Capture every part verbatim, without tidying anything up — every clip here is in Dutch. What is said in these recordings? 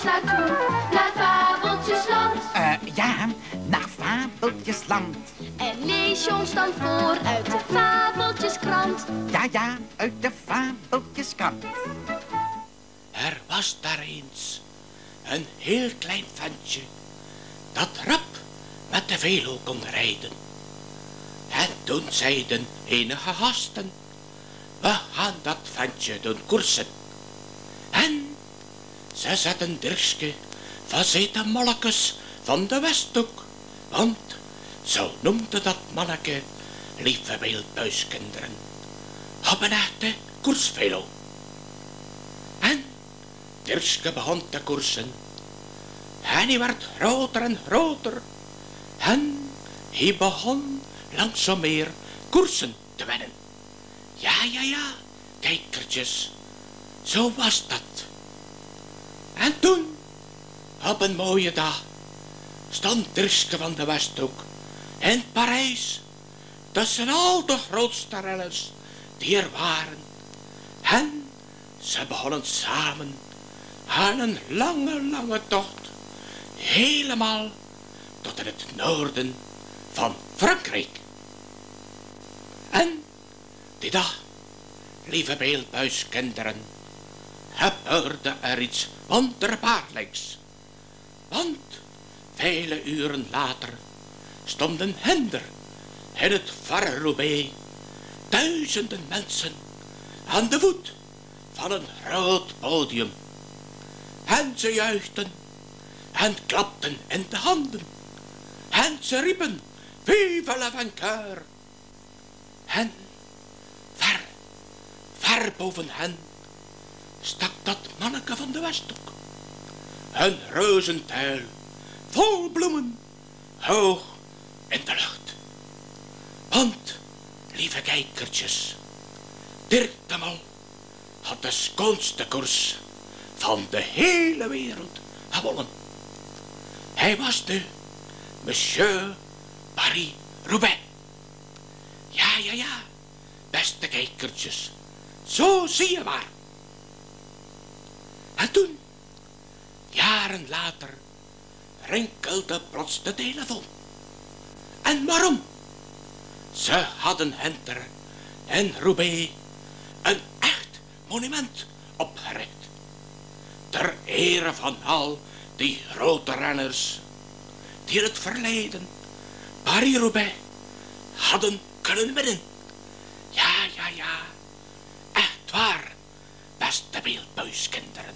naartoe? Naar Fabeltjesland. Uh, ja, naar Fabeltjesland. En lees je ons dan voor uit de Fabeltjeskrant. Ja, ja, uit de Fabeltjeskrant. Er was daar eens een heel klein ventje dat rap met de velo kon rijden. En toen zeiden enige gasten, we gaan dat ventje doen koersen. En ze zetten Dirkske van zeten molletjes van de Westhoek, want zo noemde dat manneke lieve beeldbuiskinderen op een echte koersvelo. En Dirkske begon te koersen en hij werd groter en groter en hij begon langzaam meer koersen te winnen. Ja, ja, ja, kijkertjes, zo was dat. En toen, op een mooie dag, stond Dirkske van de Westhoek in Parijs tussen al de grootste renners die er waren. En ze begonnen samen aan een lange, lange tocht, helemaal tot in het noorden van Frankrijk. En die dag, lieve beeldbuiskinderen, gebeurde er iets wonderbaarlijks. Want vele uren later stonden hinder in het verre Roubaix duizenden mensen aan de voet van een groot podium. En ze juichten en klapten in de handen. En ze riepen, vive la vainqueur. En ver, ver boven hen stak dat manneke van de Westhoek. Een reuzentuil vol bloemen, hoog in de lucht. Want, lieve kijkertjes, Dirk de Mol had de schoonste koers van de hele wereld gewonnen. Hij was de Monsieur Paris-Roubaix. Ja, ja, ja, beste kijkertjes, zo zie je maar. En toen, jaren later, rinkelde plots de telefoon. En waarom? Ze hadden hinter in Roubaix een echt monument opgericht. Ter ere van al die grote renners die in het verleden Paris-Roubaix hadden kunnen winnen. Ja, ja, ja, echt waar, beste beeldbuiskinderen.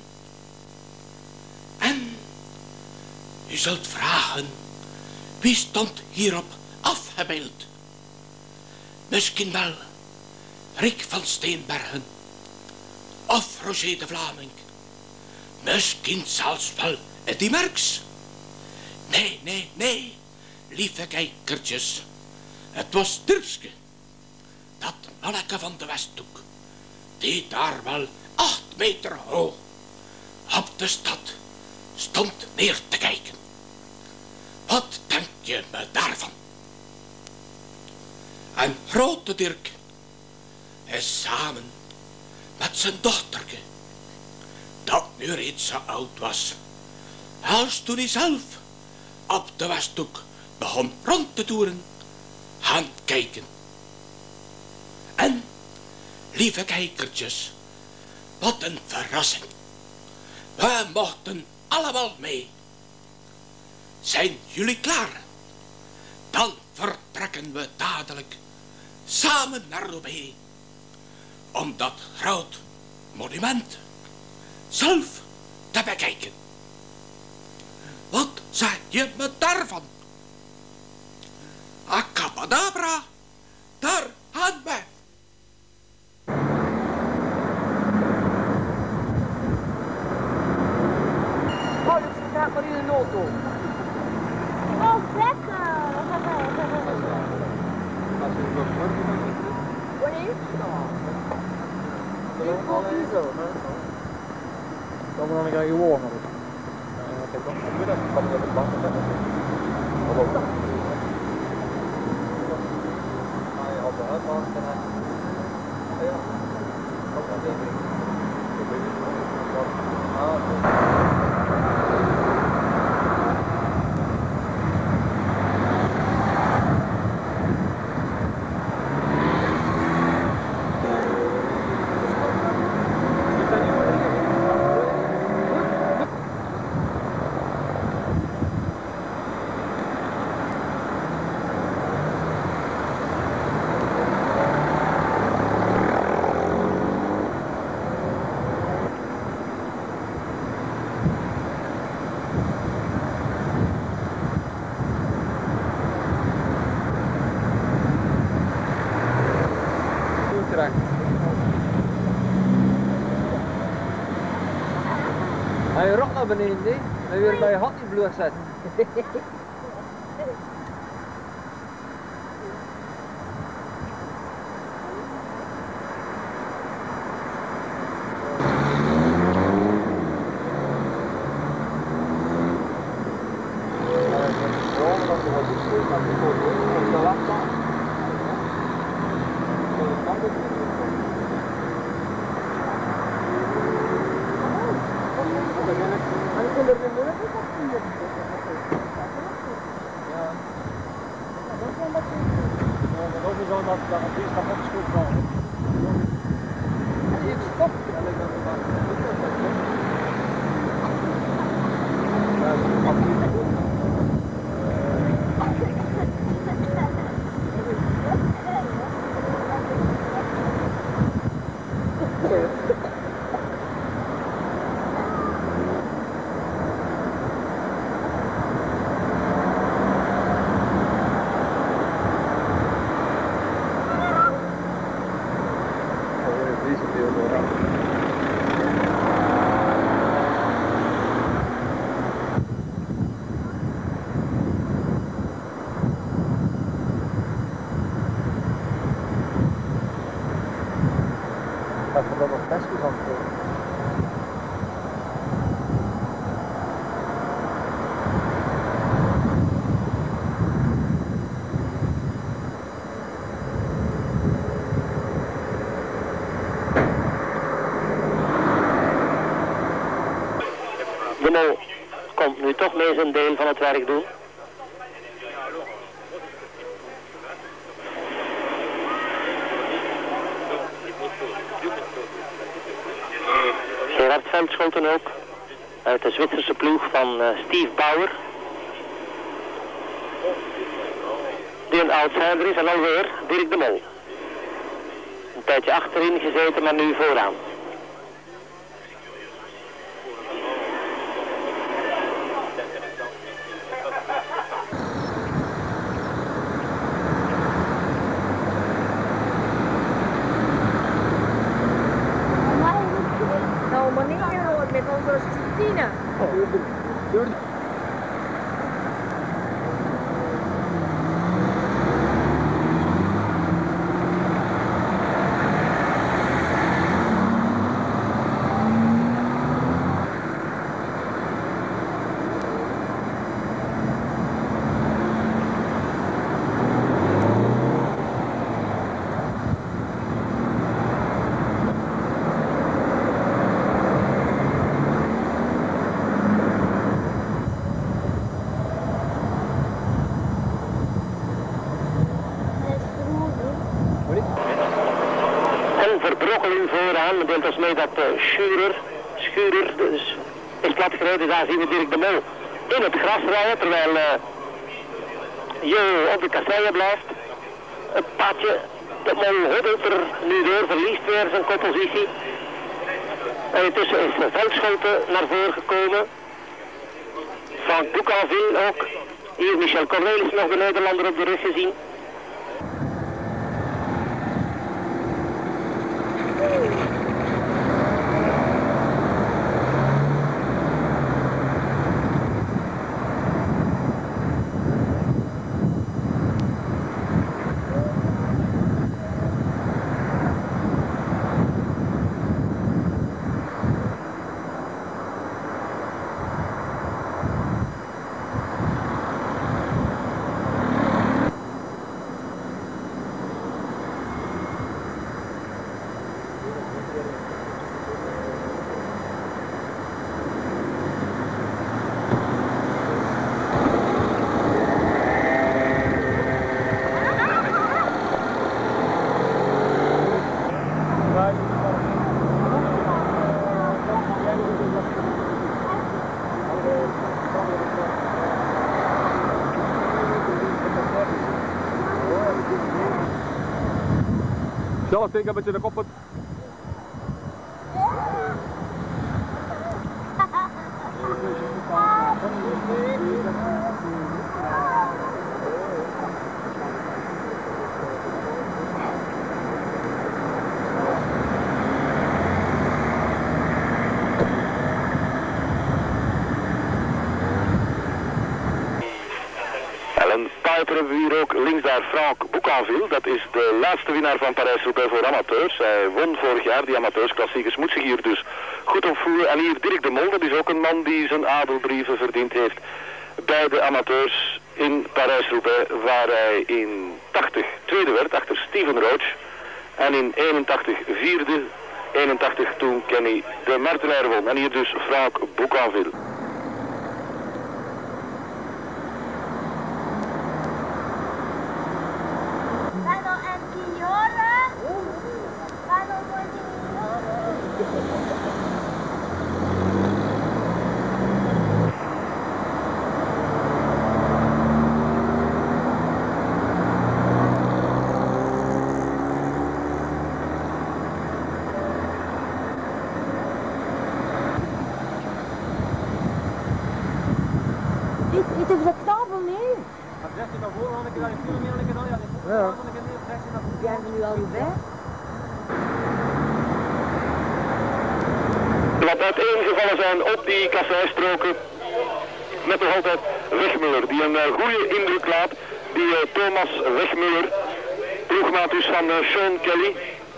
En u zult vragen, wie stond hierop afgebeeld? Misschien wel Rick van Steenbergen of Roger de Vlaming. Misschien zelfs wel Eddy Merckx. Nee, nee, nee, lieve kijkertjes. Het was Dirkske, dat manneke van de Westhoek, die daar wel acht meter hoog op de stad stond neer te kijken. Wat denk je me daarvan? En grote Dirk is samen met zijn dochterke, dat nu reeds zo oud was als toen hij zelf op de Westhoek begon rond te toeren, gaan kijken. En, lieve kijkertjes, wat een verrassing. We mochten allemaal mee. Zijn jullie klaar? Dan vertrekken we dadelijk samen naar Roubaix om dat groot monument zelf te bekijken. Wat zeg je me daarvan? Acabadabra, daar gaan we. Oh, dat zit daar maar in een auto. Oh, lekker. Dan moet ik aan je wonen. Ik heb nog een middag van de bank. Hallo. Hij had de uitmaak en hij... Ja. Ook dat denk ik. Ik weet niet wat... Ah, terecht. Hij je rok naar beneden, nee? Dan weer bij je hand niet bloed zetten. Dat we dat nog best goed aan het De mol komt nu toch mee zijn deel van het werk doen. Gerard Veldschoten ook, uit de Zwitserse ploeg van uh, Steve Bauer. Die een outsider is en alweer Dirk de Mol. Een tijdje achterin gezeten, maar nu vooraan. Met onze Tina. Verbrokkeling vooraan, deelt ons mee dat uh, Schurer, Schurer dus is platgereden. Daar zien we Dirk de Mol in het gras rijden, terwijl uh, Jo op de kasseien blijft. Het padje, de Mol hobbelt er nu door, verliest weer zijn koppositie. En intussen is Veldschoten naar voren gekomen. Van Boucanville ook. Hier Michel Cornelis nog de Nederlander op de rug gezien. Zelf tegen een beetje de kop. daarachter hebben we hier ook links daar Franck Boucanville. Dat is de laatste winnaar van Parijs-Roubaix voor amateurs. Hij won vorig jaar die amateursklassiekers, moet zich hier dus goed opvoeren. En hier Dirk de Mol, dat is ook een man die zijn adelbrieven verdiend heeft bij de amateurs in Parijs-Roubaix, waar hij in tachtig tweede werd achter Steven Roach. En in eenentachtig vierde, eenentachtig toen Kenny de Martelaar won. En hier dus Franck Boucanville. Dit is de kabel nu. Ja. Jij bent nu al bij. Wat uiteengevallen zijn op die kasseistroken met nog altijd Wegmuller, die een uh, goede indruk laat. Die uh, Thomas Wegmuller, ploegmaat dus van uh, Sean Kelly.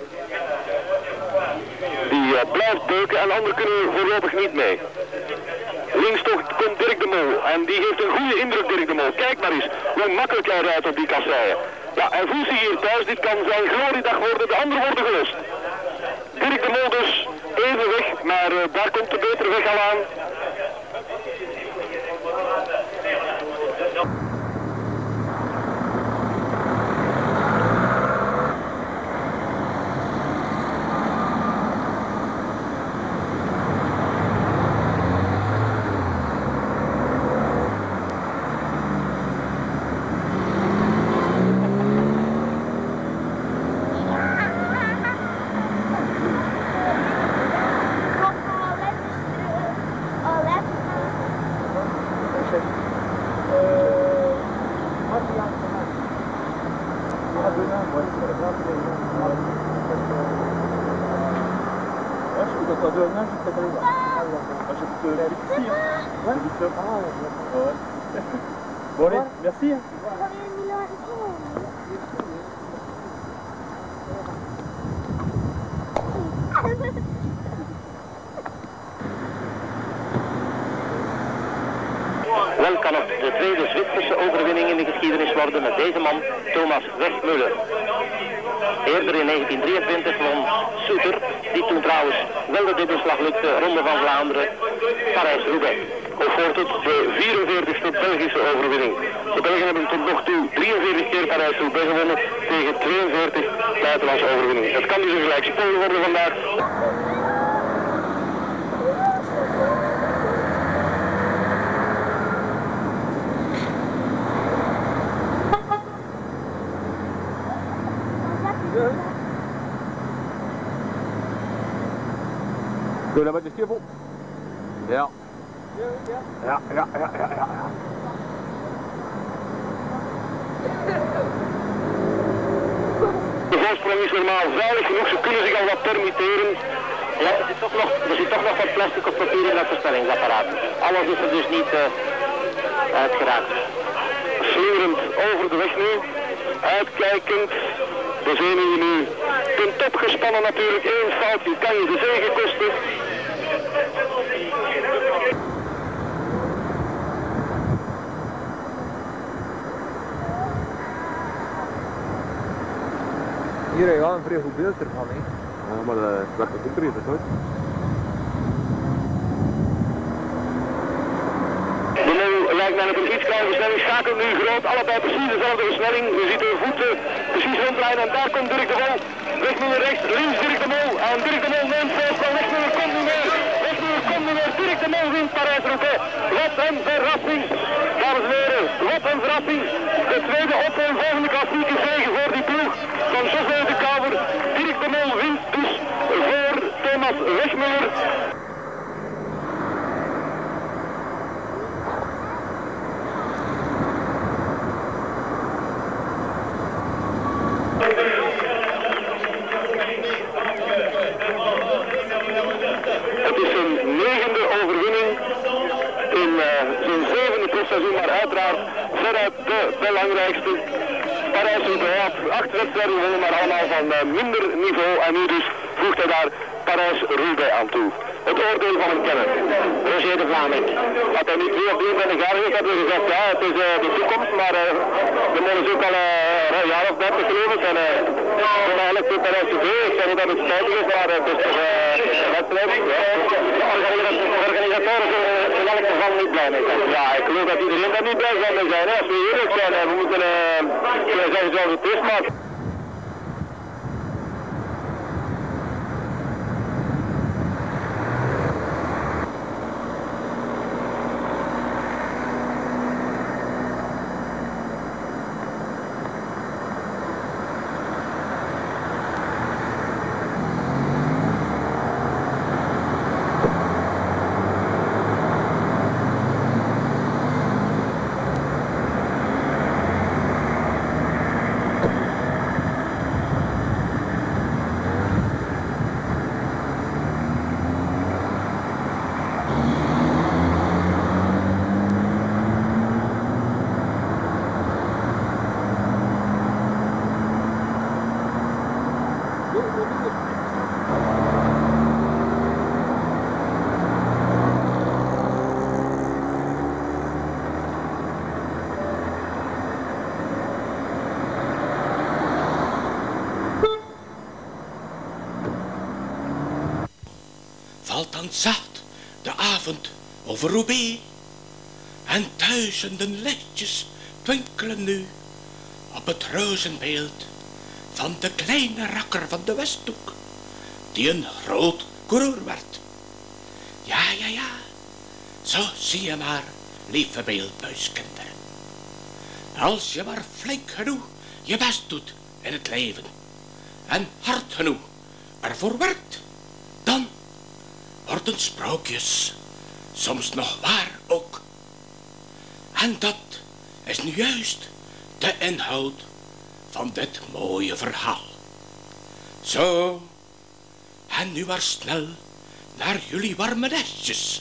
Die uh, blijft beuken en anderen kunnen voorlopig niet mee. Links toch komt Dirk de Mol en die geeft een goede indruk, Dirk de Mol. Kijk maar eens hoe makkelijk hij rijdt op die kasseien. Ja, hij voelt zich hier thuis, dit kan zijn gloriedag worden, de anderen worden gelost. Dirk de Mol dus even weg, maar uh, daar komt de betere weg al aan. Bon, merci. Wel kan het de tweede Zwitserse overwinning in de geschiedenis worden met deze man, Thomas Wegmuller. Eerder in negentien drieëntwintig won Soeter, die toen trouwens wel de dubbelslag lukte, Ronde van Vlaanderen, Parijs-Roubaix. Of wordt het de vierenveertigste Belgische overwinning. De Belgen hebben tot nog toe drieënveertig keer Parijs-Roubaix gewonnen tegen tweeënveertig buitenlandse overwinningen. Het kan dus een gelijkspel worden vandaag. Doe dat met de stiefel. Ja. Ja, ja, ja, ja, ja. De voorsprong is normaal veilig genoeg, ze kunnen zich al wat permitteren. Ja, er zit toch nog, er zit toch nog wat plastic of papier in dat versnellingsapparaat. Alles is er dus niet uh, uitgeraakt. Slingerend over de weg nu, uitkijkend, de zenuwen nu ten top gespannen natuurlijk. Eén foutje kan je de zege kosten. Hier heb je wel een vrij goed beeld ervan, hè? Ja, maar dat werd het ook erin, hoor. De Mol lijkt mij met een iets kleine versnelling, schakelt nu groot, allebei precies dezelfde versnelling. Je ziet de voeten precies ronddraaien en daar komt Dirk de Mol. Wegmuller rechts, links Dirk de Mol en Dirk de Mol neemt voorsprong. Wegmuller komt nu meer, Wegmuller komt nu meer, Dirk de Mol wint Parijs-Roubaix. Wat een verrassing, dames en heren, wat een verrassing. De tweede opeenvolgende klassieke zege voor die ploeg van José de Kouwer. Dirk de Mol wint dus voor Thomas Wegmuller. Het is een negende overwinning in uh, zijn zevende profseizoen, maar uiteraard veruit de belangrijkste. Parijs-Roubaix had acht wedstrijden gewonnen, maar allemaal van uh, minder niveau. En nu dus voegt hij daar Parijs-Roubaix aan toe. Het oordeel van hem kennen. Roger de Vlaming. Had hij nu twee of drieëntwintig jaar gezegd, hebben we gezegd, ja, het is uh, de toekomst, maar uh, de man is ook al uh, een jaar of dertig geloof ik. En uh, eigenlijk voor Parijs-Roubaix, ik zeg niet dat het spijtig is, maar uh, het is toch uh, een wedstrijd. De organisatoren zullen in elk geval niet blij mee zijn. Ja, ik geloof dat iedereen daar niet blij zou mee zijn. Hè. Als we eerlijk zijn, uh, we moeten uh, kunnen zeggen zoals het is, maar... Valt dan zacht de avond over Roubaix en duizenden lichtjes twinkelen nu op het reuzenbeeld van de kleine rakker van de Westhoek, die een groot coureur werd. Ja, ja, ja, zo zie je maar, lieve beeldbuiskinderen. Als je maar flink genoeg je best doet in het leven en hard genoeg ervoor werkt, dan worden sprookjes soms nog waar ook. En dat is nu juist de inhoud van dit mooie verhaal. Zo, en nu maar snel naar jullie warme nestjes.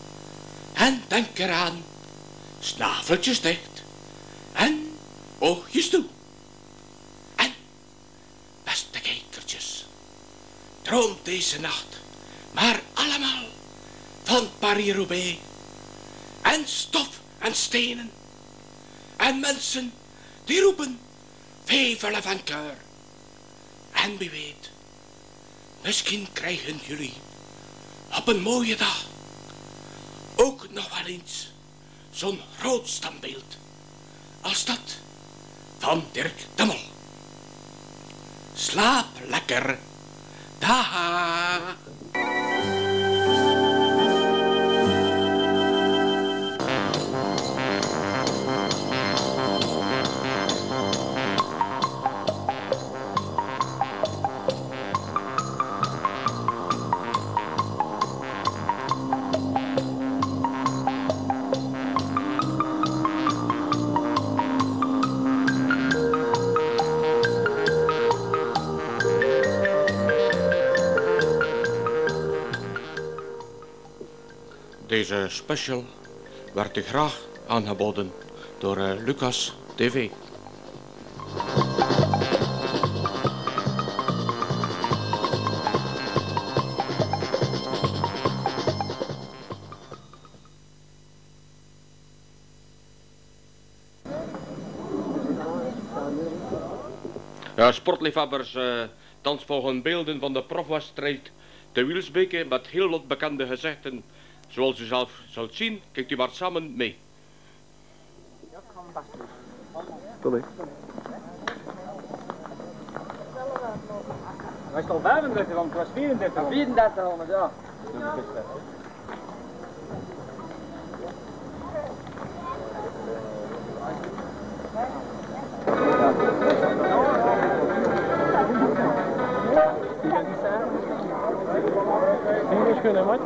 En denk eraan, snaveltjes dicht en oogjes toe. En, beste kijkertjes, droom deze nacht maar allemaal van Paris-Roubaix en stof en stenen en mensen die roepen vive la vainqueur. En wie weet, misschien krijgen jullie op een mooie dag ook nog wel eens zo'n groot standbeeld als dat van Dirk de Mol. Slaap lekker. Dag. Deze special werd u graag aangeboden door uh, Lucas T V. Ja, sportliefhebbers, uh, thans volgen beelden van de profwedstrijd te Wielsbeke met heel wat bekende gezichten. Zoals u zelf zult zien, kijkt u maar samen mee. Tot ik. Hij is al vijfendertig, want het was vierendertig. vierendertig honderd, ja. Engels kunnen, man.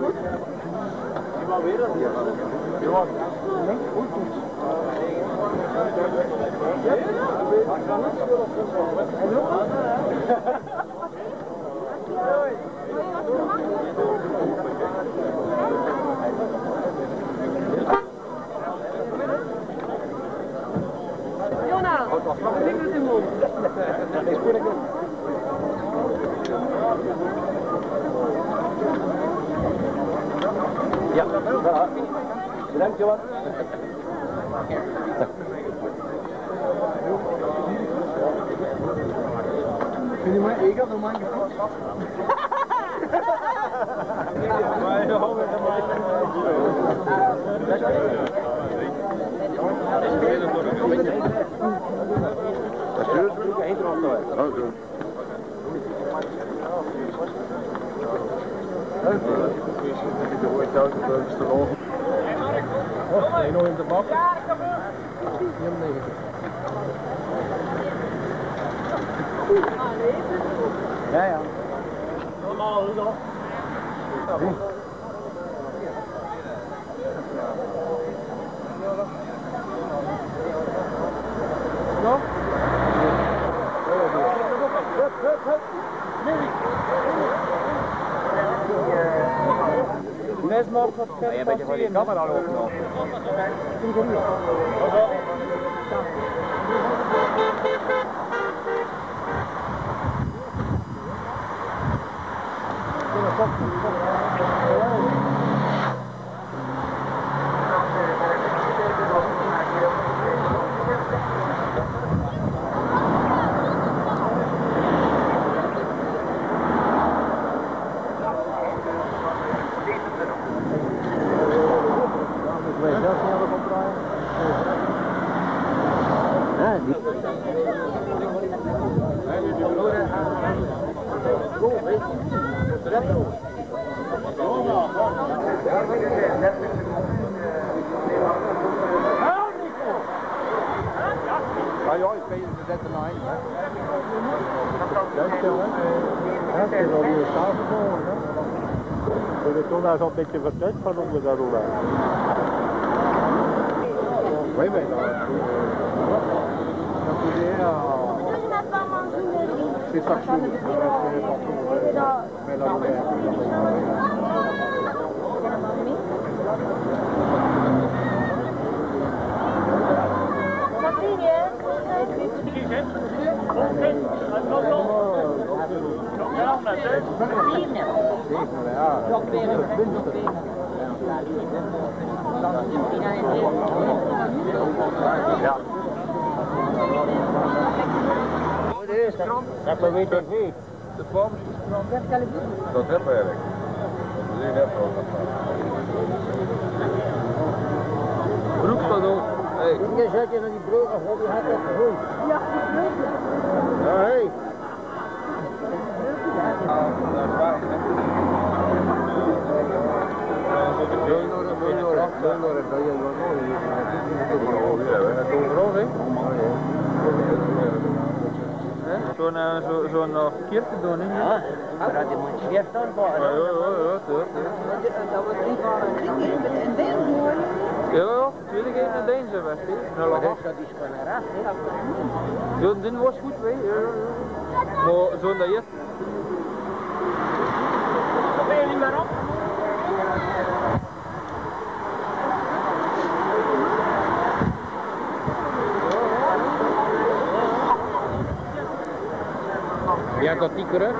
Nee? Goed. Ja, bedankt Johan. Kun je maar één keer normaal gevoerd? Nee, nog in de bak. Ja, ja. Normaal, hoe dan? Ja? Mes maar wat verder. Ja, beetje van die camera lopen nog. Ja, ja, ik weet het, we zetten naar één. Dankjewel, hè. Ja, het is al weer tafel geworden, hè. We hebben toen nou zo'n beetje verteld van hoe we daar doen. Wij weten dat. C'est ça que je ja. Dat we weten wie. De boom is strand. Dat hebben we eigenlijk. Dat is net ook. Broek staat ook. Hey. Je zet je naar die broek af, die had het gevoeld. Ja, ja, hé. Zo'n uh, zo, zo uh, verkeerd te doen, hè? Ja, maar dat is een scheef dan voor. Ja, ja, ja, ja. Dat was niet van een deel hoor. Ja, ja, natuurlijk geen een deel zijn, weet je. Nou, dat is van een ras, hè? Ja, dit was goed, weet je. Maar zo'n dat je. Dan ben je niet meer op. Ja, dat die terug.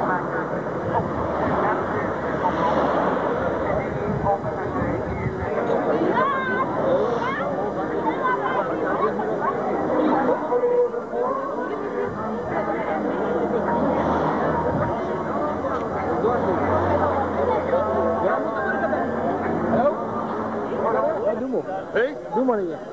Hallo? Doe maar. Hé? Doe maar hier.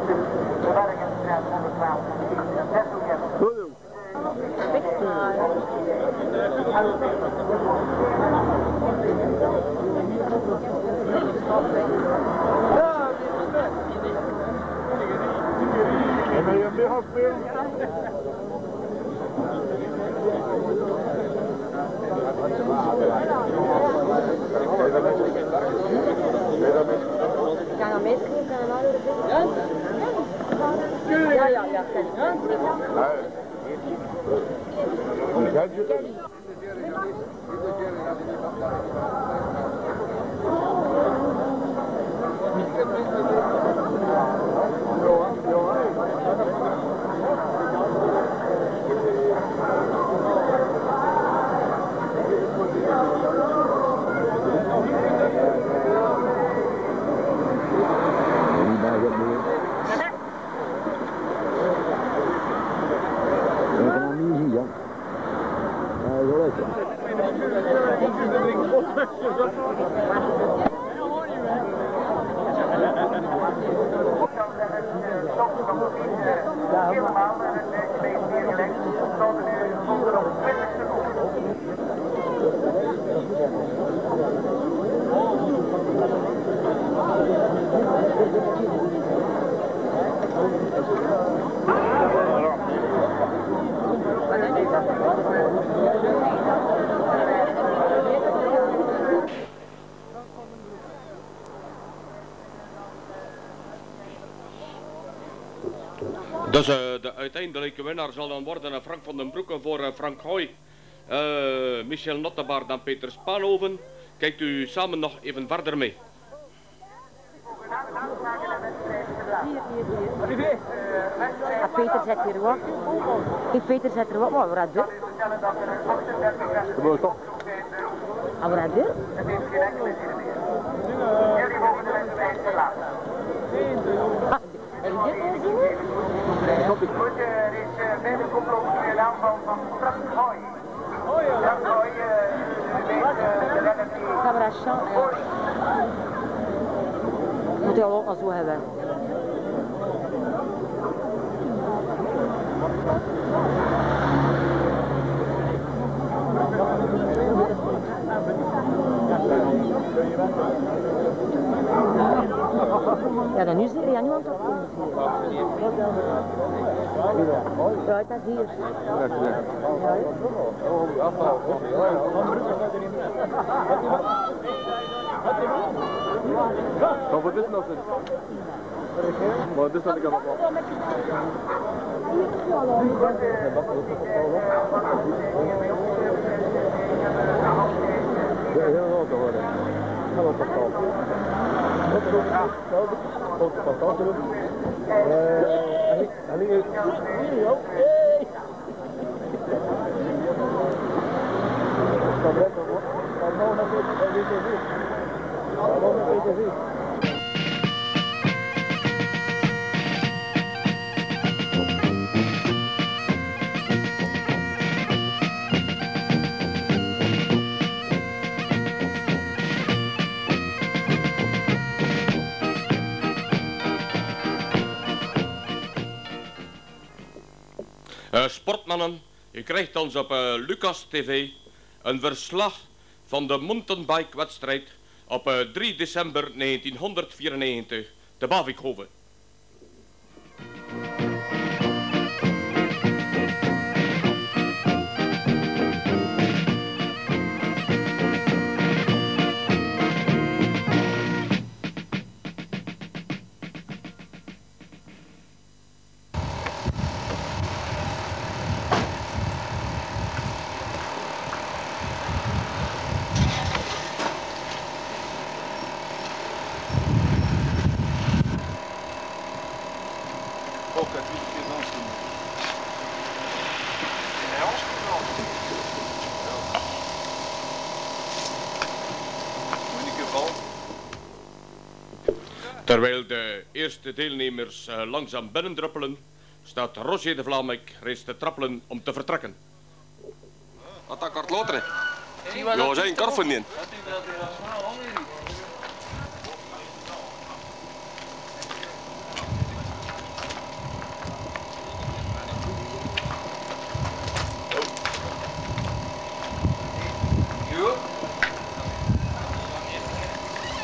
Goed. wil je meer gaan spelen? Kan je meeschrijven? Kan je nou weer Ja, ja, ja. Gadget. Dus uh, de uiteindelijke winnaar zal dan worden uh, Frank van den Broeke voor uh, Frank Hoy, uh, Michel Nottebaard en Peter Spaanhoven. Kijkt u samen nog even verder mee. Ah, Peter zet hier wat. Kijk, Peter zet er wat, maar wat is dit? Wat is dat? Ah, wat is dit? Ah, heb je dit al gezien? Goed, er is bij de koploper de naam van Frank Hoy. Frank Hoy, de renner die... Cabrachan, ja. Moet je al ook al zo hebben. Ja, dan nu is er ja, nu aan het opkomen. Ja, dat is hier. Wat voor dit nog? Maar dit had ik al op. Ja, heel goed te worden. Heel goed te worden. Wat is dat? Wat is dat? Eh, Ali, Ali, ook. Hey! Kom lekker hoor. Kom nou naar dit, dit is dit. Kom nou naar dit, dit. Uh, sportmannen, u krijgt ons op uh, Lucas T V een verslag van de mountainbike-wedstrijd op uh, drie december negentienhonderdvierennegentig te Bavikhoven. Terwijl de eerste deelnemers uh, langzaam binnendruppelen, staat Roger de Vlamijk reeds te trappelen om te vertrekken. Wat dat kort loteren? Ja, we zijn karfen in.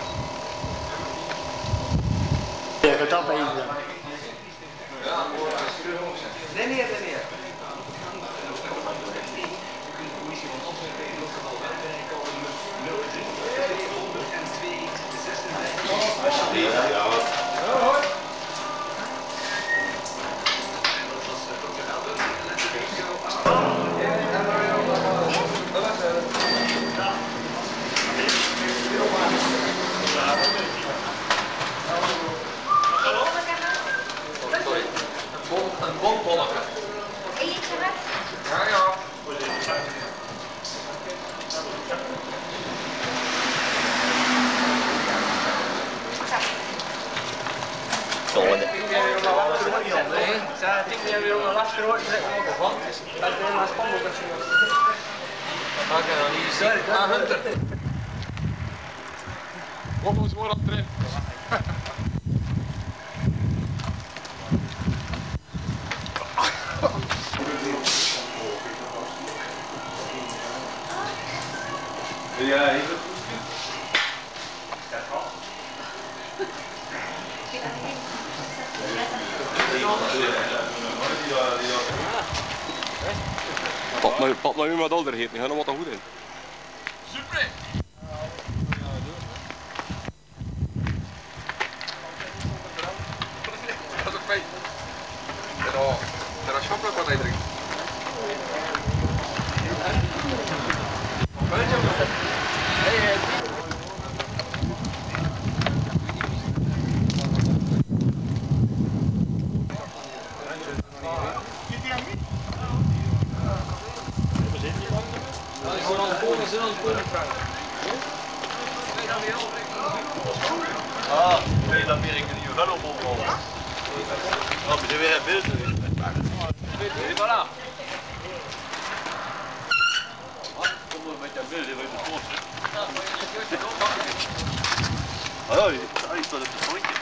Dat even. Zouden. Nee, zij denken dat we weer een last gehoord en zeggen we van. Dat is helemaal spannend. Oké, dan hier zie je. Ah, Hunter. Wat moet je dat erin? Ja, hier is het. Pat maar, pat maar met alder heet, die gaan er wat goed in. Super! Dat is ook fijn. Er is schappelijk wat hij drinkt. Ah, nee, dan weer ik er niet wel op overal. Oh, we zijn weer in beeld. Voilà. Kom maar met dat beeld, even uit de post. Oh, hij staat op het pontje.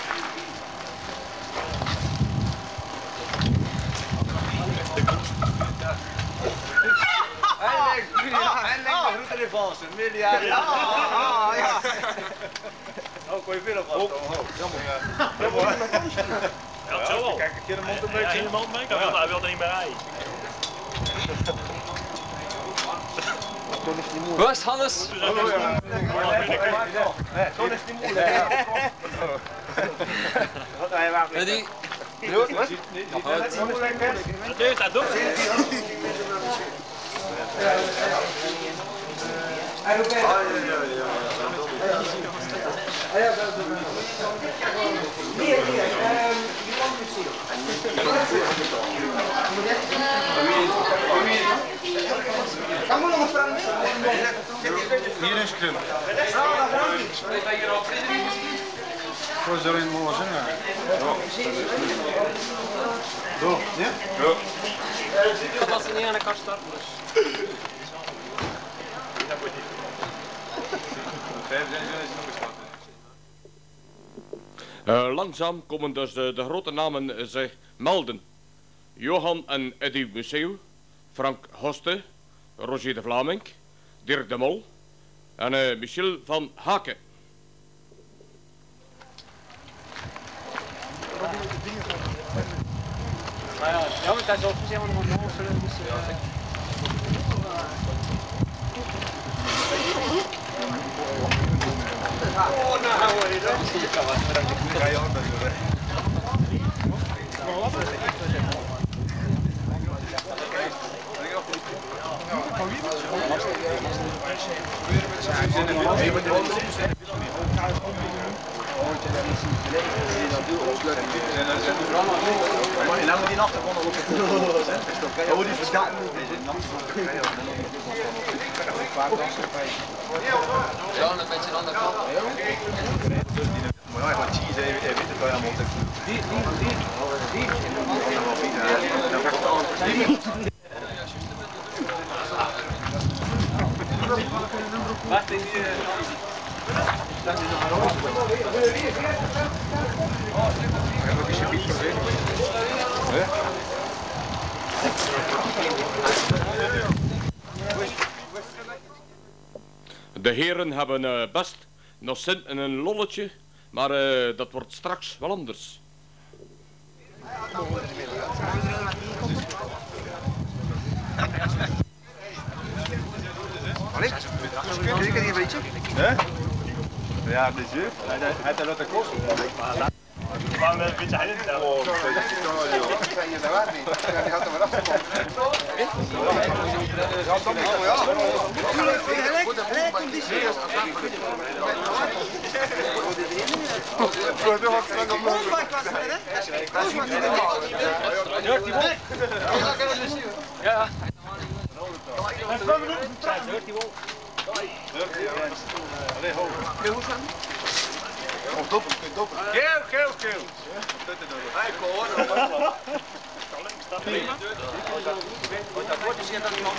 Hij legt de groeten in vast, een miljard. Ja, ja, ja. Oh, kon je veel op vast. Jammer. Ja, zo al. Kijk, een keer de mond een beetje. Ja, in de mond mee. Hij wil er niet meer rijden. Waar is Hannes? Hallo, ja. Zo'n is niet moeilijk. Eddie. Wat? Dat is moeilijk. Dat duurt, dat doet Hij doet beter. Hier, hier. Die landmuseum. Kan we nog een vraag? Hier is Krum. Voor zo in mooi zingen. Zo, ja? Dat was niet aan de kast starten. Uh, langzaam komen dus de, de grote namen zich melden. Johan en Eddie Museeuw, Frank Hoste, Roger de Vlaming, Dirk de Mol en uh, Michel van Haken. Maar ja, ja, maar dat is ook gezegd, want we moeten zullen dus... Oh, nou hoor je dat. Ga je handen doen. Maar je nou die achtergrond ook het oh, die verdacht Ja, een beetje aan de kant. Maar ja, wat cheese even weet het wel allemaal. Die, die, die, die. Wacht, die... Dat is nog een roos. De heren hebben uh, best nog zin in een lolletje, maar uh, dat wordt straks wel anders. Kun je niet een beetje? Ja, dat is het. Hij heeft er wat te kosten. Waarom een beetje hij niet? Oh, dat is je daar waar niet. Die had er maar afgekomen. Ja, dat is wel ja. Voor de wat lang omhoog. Ja. Allee, hoog. Of doppen, kun je doppen. Geel, geel, geel. Hij kon hoor. Dat wordt dus dan iemand.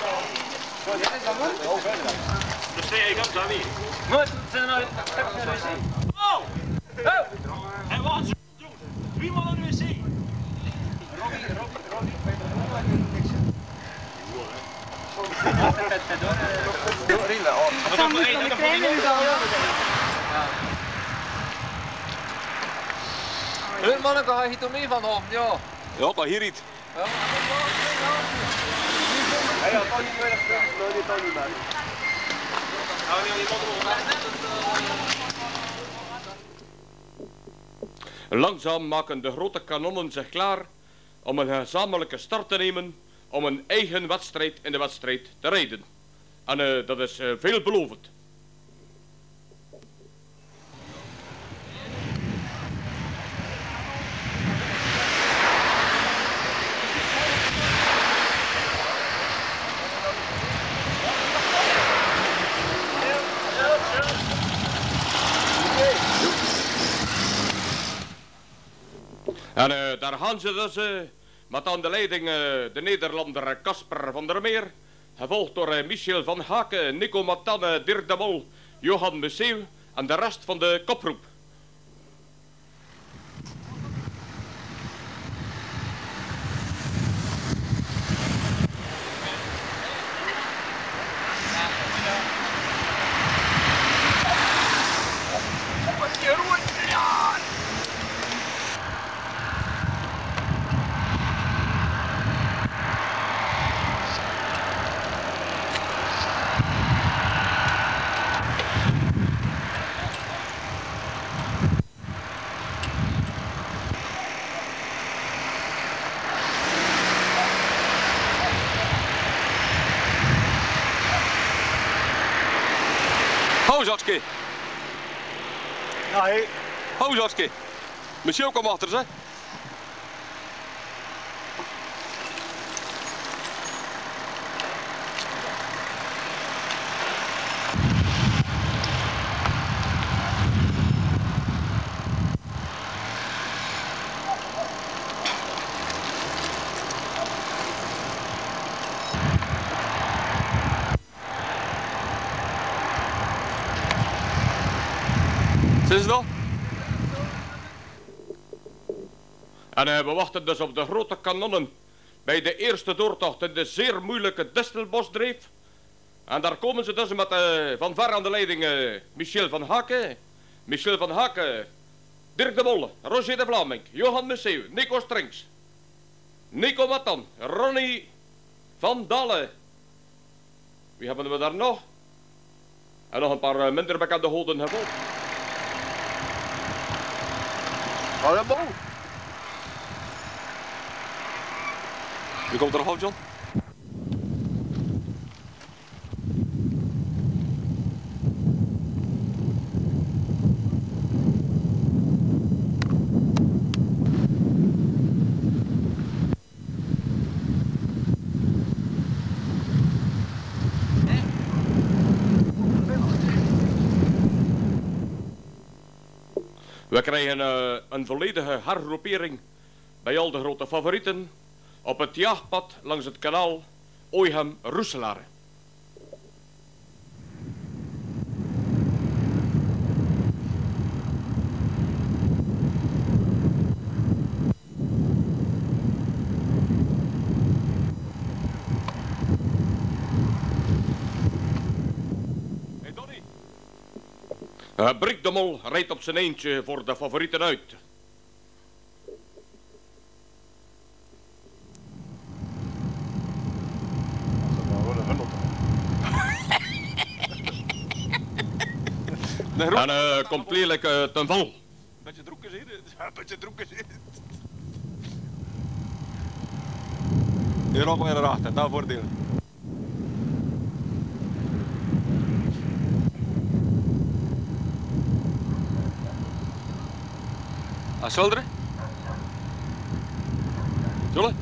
Dus nee, ik heb daar weer. Moet het nou naar de wc? Oh! Oh! En wat is het? Wie moet naar de wc? Robbie, Robbie, Robbie. Het zou niet van de kleine zo. Hé manneke, ga je toch mee vanavond? Ja. Ja, maar hier niet. Ja, ja, kan niet meer terug. Nee, dit kan niet meer. Nou, nee, die moet Langzaam maken de grote kanonnen zich klaar om een gezamenlijke start te nemen om een eigen wedstrijd in de wedstrijd te rijden. En uh, dat is uh, veelbelovend. En uh, daar gaan ze dus, uh, met aan de leiding uh, de Nederlander Casper van der Meer, gevolgd door uh, Michel van Haken, Nico Matanne, Dirk de Mol, Johan Museeuw en de rest van de kopgroep. Houzatske. Nee. Houzatske. Monsieur kom achter ze. Zijn ze dat? En uh, we wachten dus op de grote kanonnen bij de eerste doortocht in de zeer moeilijke Distelbosdreef. En daar komen ze dus met uh, van ver aan de leiding uh, Michel van Haken, Michel van Haken, Dirk de Mol, Roger de Vlaming, Johan Museeuw, Nico Strings, Nico Matan, Ronnie van Dalen. Wie hebben we daar nog? En nog een paar uh, minder bekende hoden gevolgd. Hallo. Wie komt er nog af, John? We krijgen uh, een volledige hergroepering bij al de grote favorieten op het jaagpad langs het kanaal Ooihem-Roeselaar. Hey Donnie. Uh, Brik de Mol rijdt op zijn eentje voor de favorieten uit. En uh, komt lelijk uh, ten val. Beetje dronken zitten. Ja, beetje dronken zitten. Hier op en erachter, dat voordeel. Ah, zolderen? Zullen?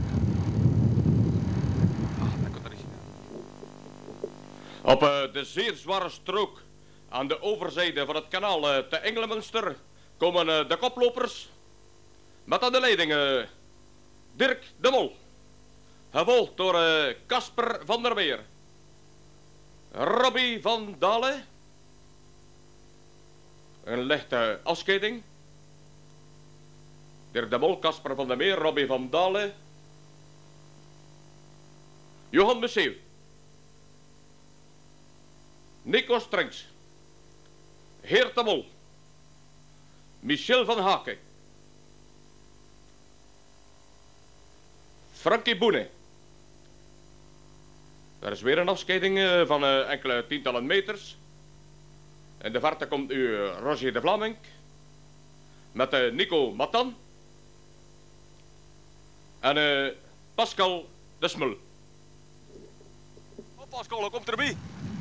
Op uh, de zeer zware strook aan de overzijde van het kanaal uh, te Engelmunster komen uh, de koplopers met aan de leiding uh, Dirk de Mol. Gevolgd door Casper uh, van der Meer, Robbie van Dalen, een lichte afscheiding. Dirk de Mol, Casper van der Meer, Robbie van Dalen, Johan Museeuw, Nico Strengs, Geert de Mol, Michel van Haken, Frankie Boene. Er is weer een afscheiding van uh, enkele tientallen meters. In de verte komt nu uh, Roger de Vlaming met uh, Nico Matan en uh, Pascal de Smul. Oh, Pascal, komt erbij.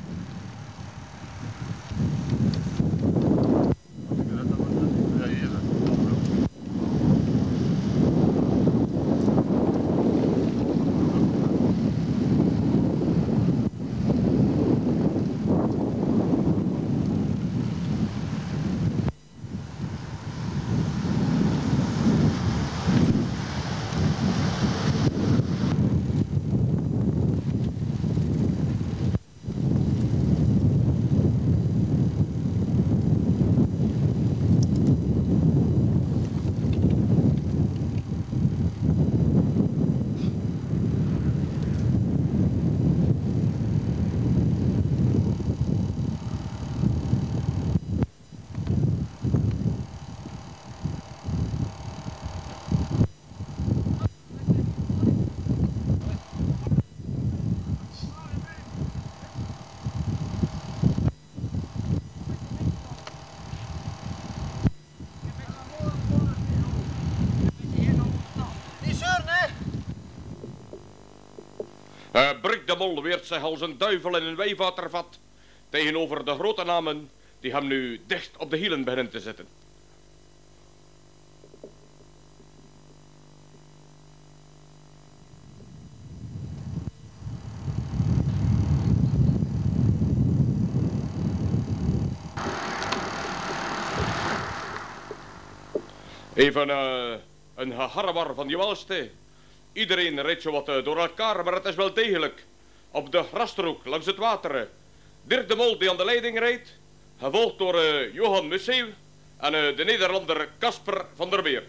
Uh, Brik de Mol weert zich als een duivel in een wijwatervat tegenover de grote namen die hem nu dicht op de hielen beginnen te zitten. Even uh, een geharrewar van je welste. Iedereen rijdt zo wat door elkaar, maar het is wel degelijk. Op de grasstrook langs het water. Dirk de Mol die aan de leiding rijdt, gevolgd door uh, Johan Museeuw en uh, de Nederlander Casper van der Meer.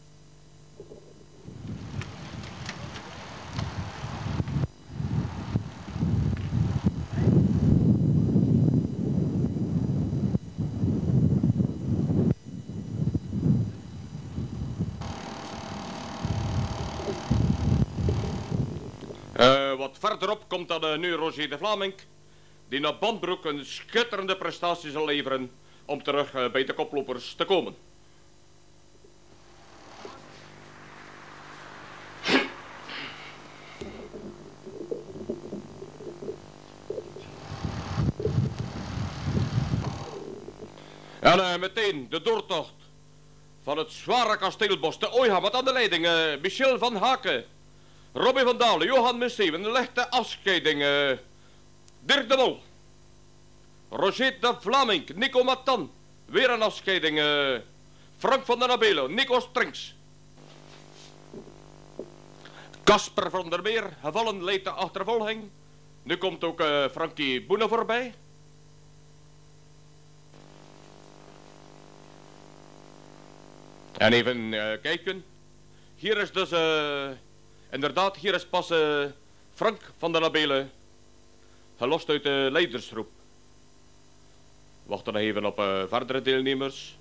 Uh, wat verderop komt dan uh, nu Roger de Vlaming, die naar Bandbroek een schitterende prestatie zal leveren om terug uh, bij de koplopers te komen. En uh, meteen de doortocht van het zware kasteelbos te Ooiha met aan de leiding uh, Michel van Haken, Robbie van Dalen, Johan Museeuw, een lichte afscheiding. Uh, Dirk de Mol, Roger de Vlaming, Nico Matan, weer een afscheiding. Uh, Frank van den Abelo, Nico Strengs. Casper van der Meer, gevallen leidt de achtervolging. Nu komt ook uh, Frankie Boene voorbij. En even uh, kijken. Hier is dus... Uh, Inderdaad, hier is pas uh, Frank van den Abelen, gelost uit de leidersgroep. We wachten nog even op uh, verdere deelnemers.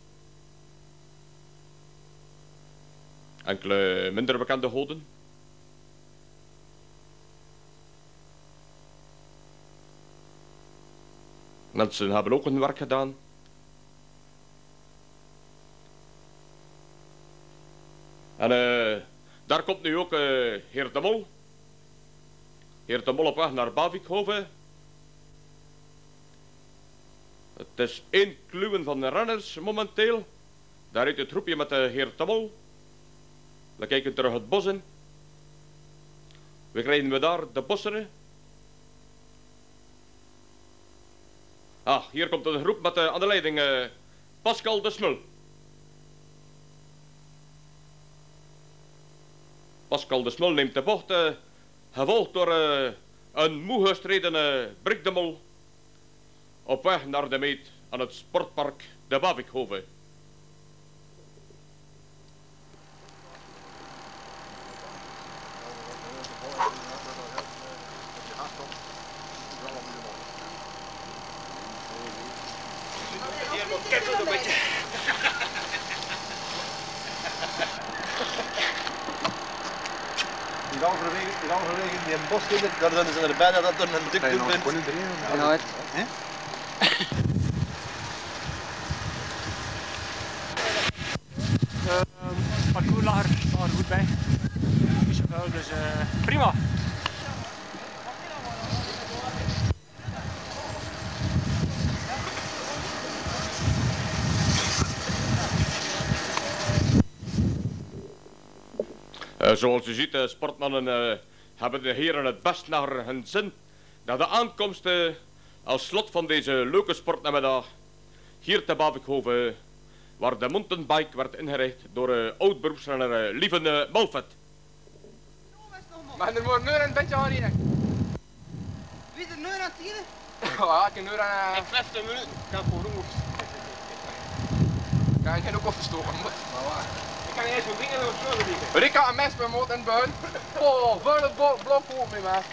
Enkele minder bekende goden. Mensen hebben ook hun werk gedaan. En uh, daar komt nu ook uh, heer de Mol. Heer de Mol op weg naar Bavikhoven. Het is één kluwen van de renners momenteel. Daar rijdt het groepje met de heer de Mol. We kijken terug het bos in. We krijgen we daar de bosseren. Ah, hier komt een groep met uh, aan de leiding uh, Pascal de Smul. Pascal de Smul neemt de bocht, uh, gevolgd door uh, een moe gestreden Brik de Mol, op weg naar de meet aan het sportpark de Bavikhoven. Die halverwege, die halverwege, die een bos liggen, daar zijn ze erbij dat dat er een dik doel bent. Ja, het. Het parcours lag er, lag er goed bij. Niet zoveel, dus uh, prima. Uh, zoals u ziet, de sportmannen uh, hebben de heren het best naar hun zin dat de aankomst uh, als slot van deze leuke sportnamiddag hier te Bavikhoven, waar de mountainbike werd ingericht door uh, oud-beroepsrenner uh, Lieven uh, Mulfet. Maar er wordt nu een beetje aan hier. Wie is er nu aan het tieren? Ja, ik heb nu aan... Ik vijftig minuten. Ik kan voor roep. Ja, ik heb ook opgestoken. Ik kan niet eens mijn dingen door het sleutel liggen. Rika, een mes bij moot in het buin. Oh, voor het blok op mee, maat.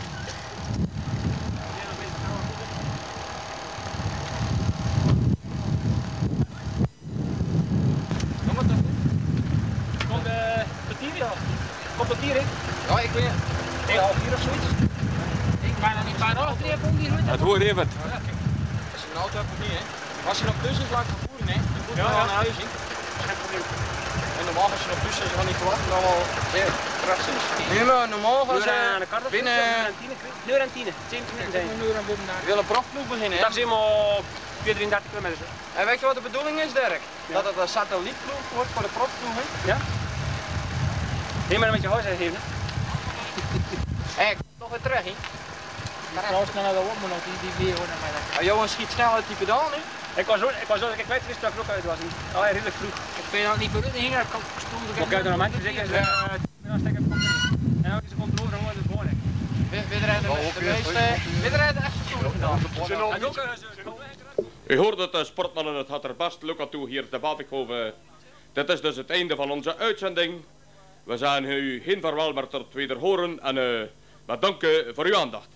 Komt de tier in? Komt het tier in? Ja, ik weet het. Tegen half vier of zoiets. Ik ben nog niet bijna half drie heb om die route. Het hoort even. Als je een auto hebt of niet, hè. Als je nog tussen is, laat ik vervoeren, hè. Je moet Ja, wel ja. naar huis, hè. Geen probleem. En normaal als je nog tussen is, dan niet verwachten dat wel zeer krachtig is. Nee, maar normaal gaan ze binnen... Nu en tien, zeventig minuten zijn. Je wil een profploeg beginnen, hè. Dat is helemaal twee, drieëndertig kilometer. En weet je wat de bedoeling is, Dirk? Dat het een satellietploeg wordt voor de profploeg, hè. Ja? Nee, maar dan met je huis uitgeven, hè. Hé, kom toch weer terug, hè. Trouwens, dan hadden we ook maar nog die, die weer hoor naar mij. Ah, Johan schiet snel uit die pedaal, hè. Ik was zo, ik was zo dat ik kwijt wist dat ik ook uit was. Oh, ja, redelijk vroeg. Ik vind dat niet vooruit hing, ik kan gesproken. Ik heb er een momentje zeker, dan stek ik op de en ook is de controle gewoon in de boren. Wedrijden de meeste, wedrijden echt goed gedaan. U hoort het, de sportmannen, het had er best leuk aan toe hier te Bavikhoven. Dit is dus het einde van onze uitzending. We zijn u geen vaarwel, maar tot weder horen en uh, we danken voor uw aandacht.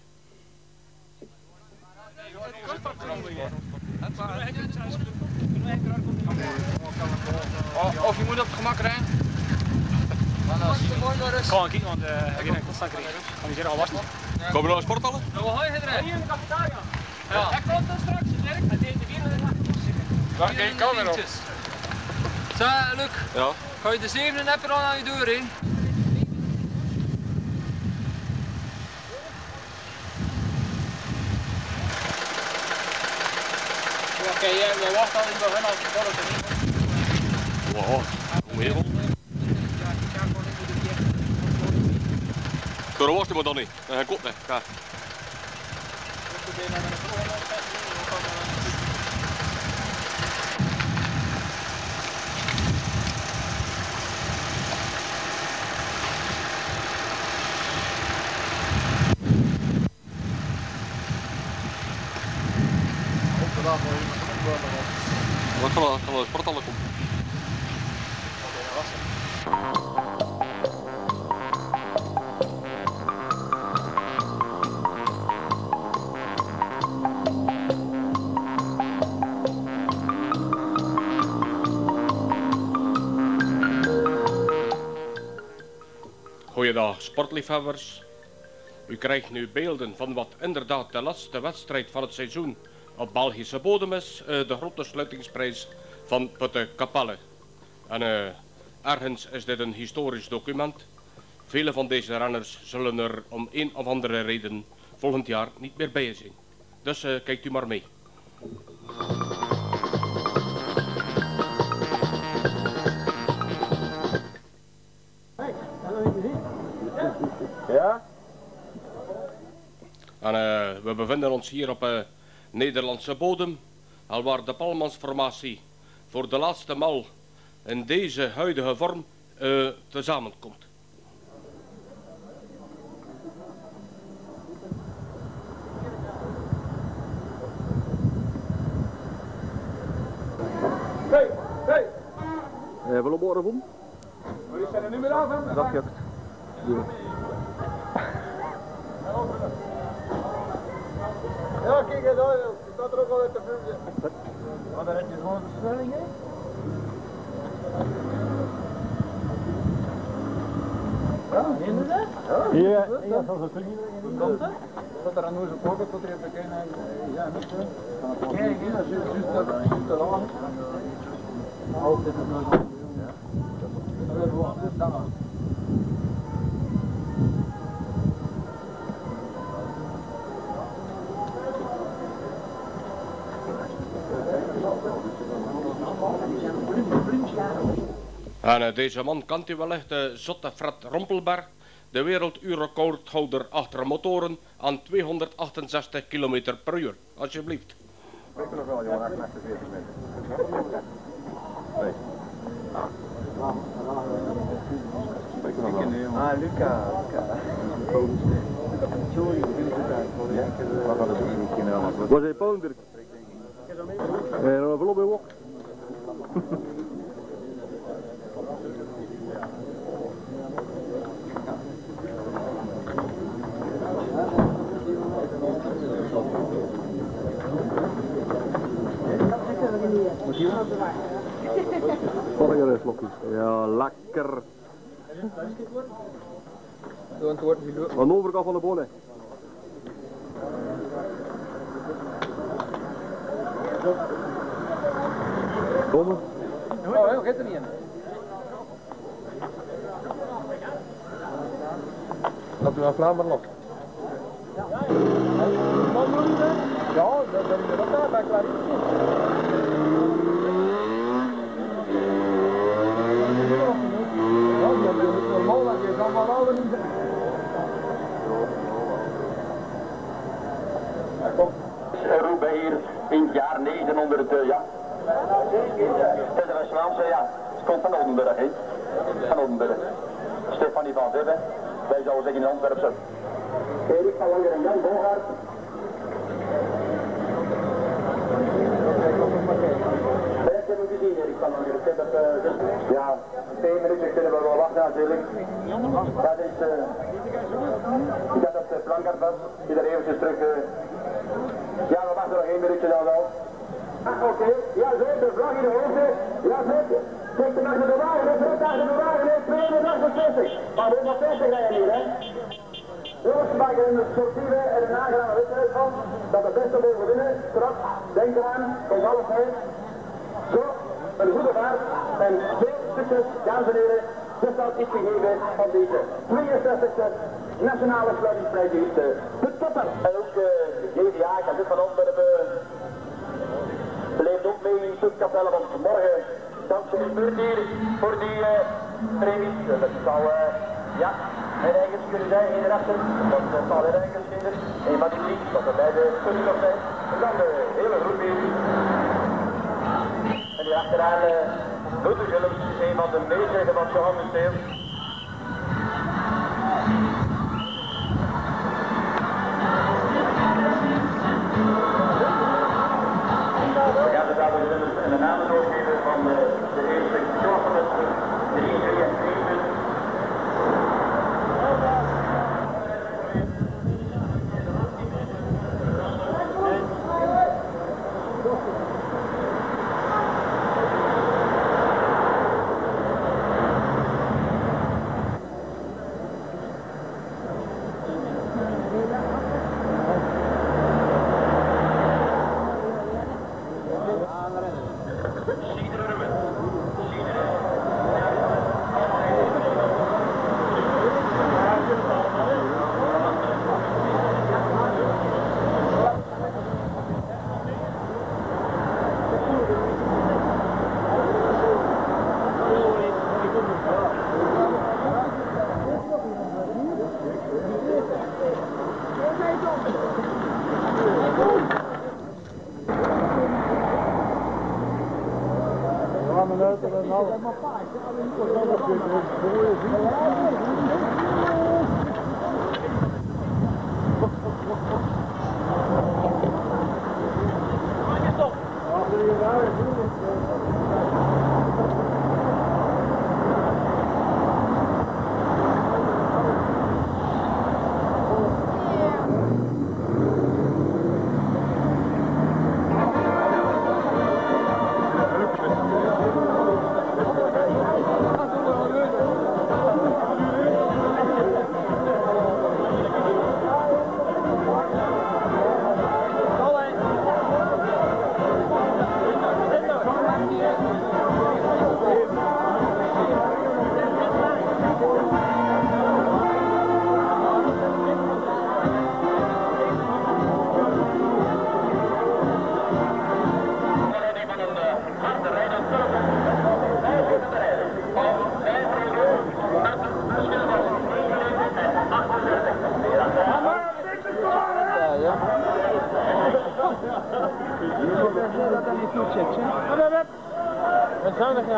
Of je moet op het gemak rijden. Gewoon kijken, want uh, ik heb een constant krijgen. Kan je zeggen al was nog? Komen we naar de sporthallen? Nou, hoe ga je het rijden? Hier in de cafetaria. Ja. Hij komt dan straks, Dirk. Hij deed de wielen. Kijk, kan erop. Zo, Luc. Ja. Ga je de zevende nepper al aan je deur heen? Oké, we wachten al in het begin als het dorp er niet. Wow, hoe heel. Door was maar dan niet. Hij komt niet. Ga. Wat kan er de sporthallen komen? Goeiedag sportliefhebbers. U krijgt nu beelden van wat inderdaad de laatste wedstrijd van het seizoen op Belgische bodem is. Uh, de grote sluitingsprijs van Putte Kapelle. En uh, ergens is dit een historisch document. Vele van deze renners zullen er om een of andere reden volgend jaar niet meer bij zijn. Dus uh, kijkt u maar mee. Ja? En uh, we bevinden ons hier op uh, Nederlandse bodem, alwaar de Palmansformatie voor de laatste maal in deze huidige vorm uh, tezamen komt. Hij wil op orde voelen. Jullie zijn er nu meer af, hè? Dat jukt. Ja, kijk eens daar, je staat er ook al uit de filmpje. Maar dan heb je gewoon de versnelling, hè? Ja, inderdaad. Ja, ja, dat is het niet. Hoe komt dat? Dat er een nieuwe pocket tot er te kijken. Ja, niet zo. Kijk, dat is juist te lang. Altijd het nooit. Ja. Dat is gewoon staan. En uh, deze man kent u wellicht, de zotte Fred Rompelberg, de werelduurrecordhouder achter motoren aan tweehonderdachtenzestig kilometer per uur. Alsjeblieft. Ik ben nog wel, jongen, achtenveertig meter. Nee. Ik ben nog wel. Ah, Luca. Wat had het niet gedaan? Was hij Paulenburg? Nee, dan wel op bij Wok. Volgende een slokje. Ja, lekker. Doe het woord niet door. Aan de overkant van de bonen. Domme. Oh, heel, gaat er niet in. Laten we een vlam maar los. Ja, dat is er ook daar, bij klaar is. Ja, dat is normaal, dat je dan wel ouder niet. Roubaix hier in het jaar negenhonderd, uh, ja. Het is een Vlaamse, ja. Het komt van Oldenburg, hè. Van Oldenburg. Stefanie van Zebbe, wij zouden zeggen in Antwerpse. Erik van Langer en Jan Bogaert. Dat hebben we gezien, Erik van Langer. Ik heb het uh, gezien. Ja, twee minuten kunnen we wel wachten natuurlijk. Dat is, uh, ik had dat uh, Plankart was, die er eventjes terug... Uh, ja, we wachten nog één minuutje dan wel. Ah, oké. Okay. Ja, zeker, de vlag in de hoogte. Ja, zeker. Kijk er achter de wagen, hè. Kijk achter de wagen, hè. tweehonderdachtenveertig. Maar honderdveertig rijden hier, hè. Jongens, we maken een sportieve en een aangename wedstrijd van. Dat de beste mogen winnen. Straks, denk eraan, komt alles uit. Zo, een goede vaart. En veel succes, dames en heren. Dat zal iets gegeven van deze tweeënzestigste nationale sluitingsprijs hier te Topper. En ook uh, de G V A, ik had dit van Antwerpen. Ze leeft ook mee in Stutkapelle, want morgen staat ze in buurt hier voor die uh, premies. Dat zal, uh, ja, mijn eigen kunnen zijn, hier erachter. Dat uh, zal mijn eigen schelen. Een van die drie, dat er bij de Stutkap zijn. En dan de hele groep hier. En hier achteraan uh, Ludwig Willems, een van de meezeggen van Johan Museum. We gaan de dames en de namen doorgeven van de, de eerste klassenwesten, drie, drie en zeven.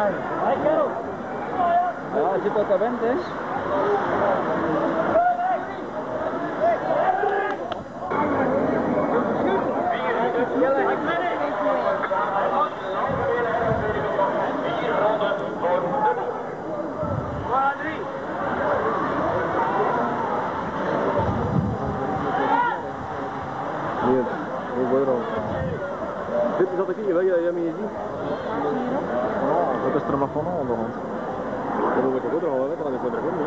krijgen. Ja, als je tot gewend is. Dit is dat ik hier, weet je, dat jij me hier ziet. Wat is er nog van onderhand? Dat moet ik goed houden, dat kan ik goed doen.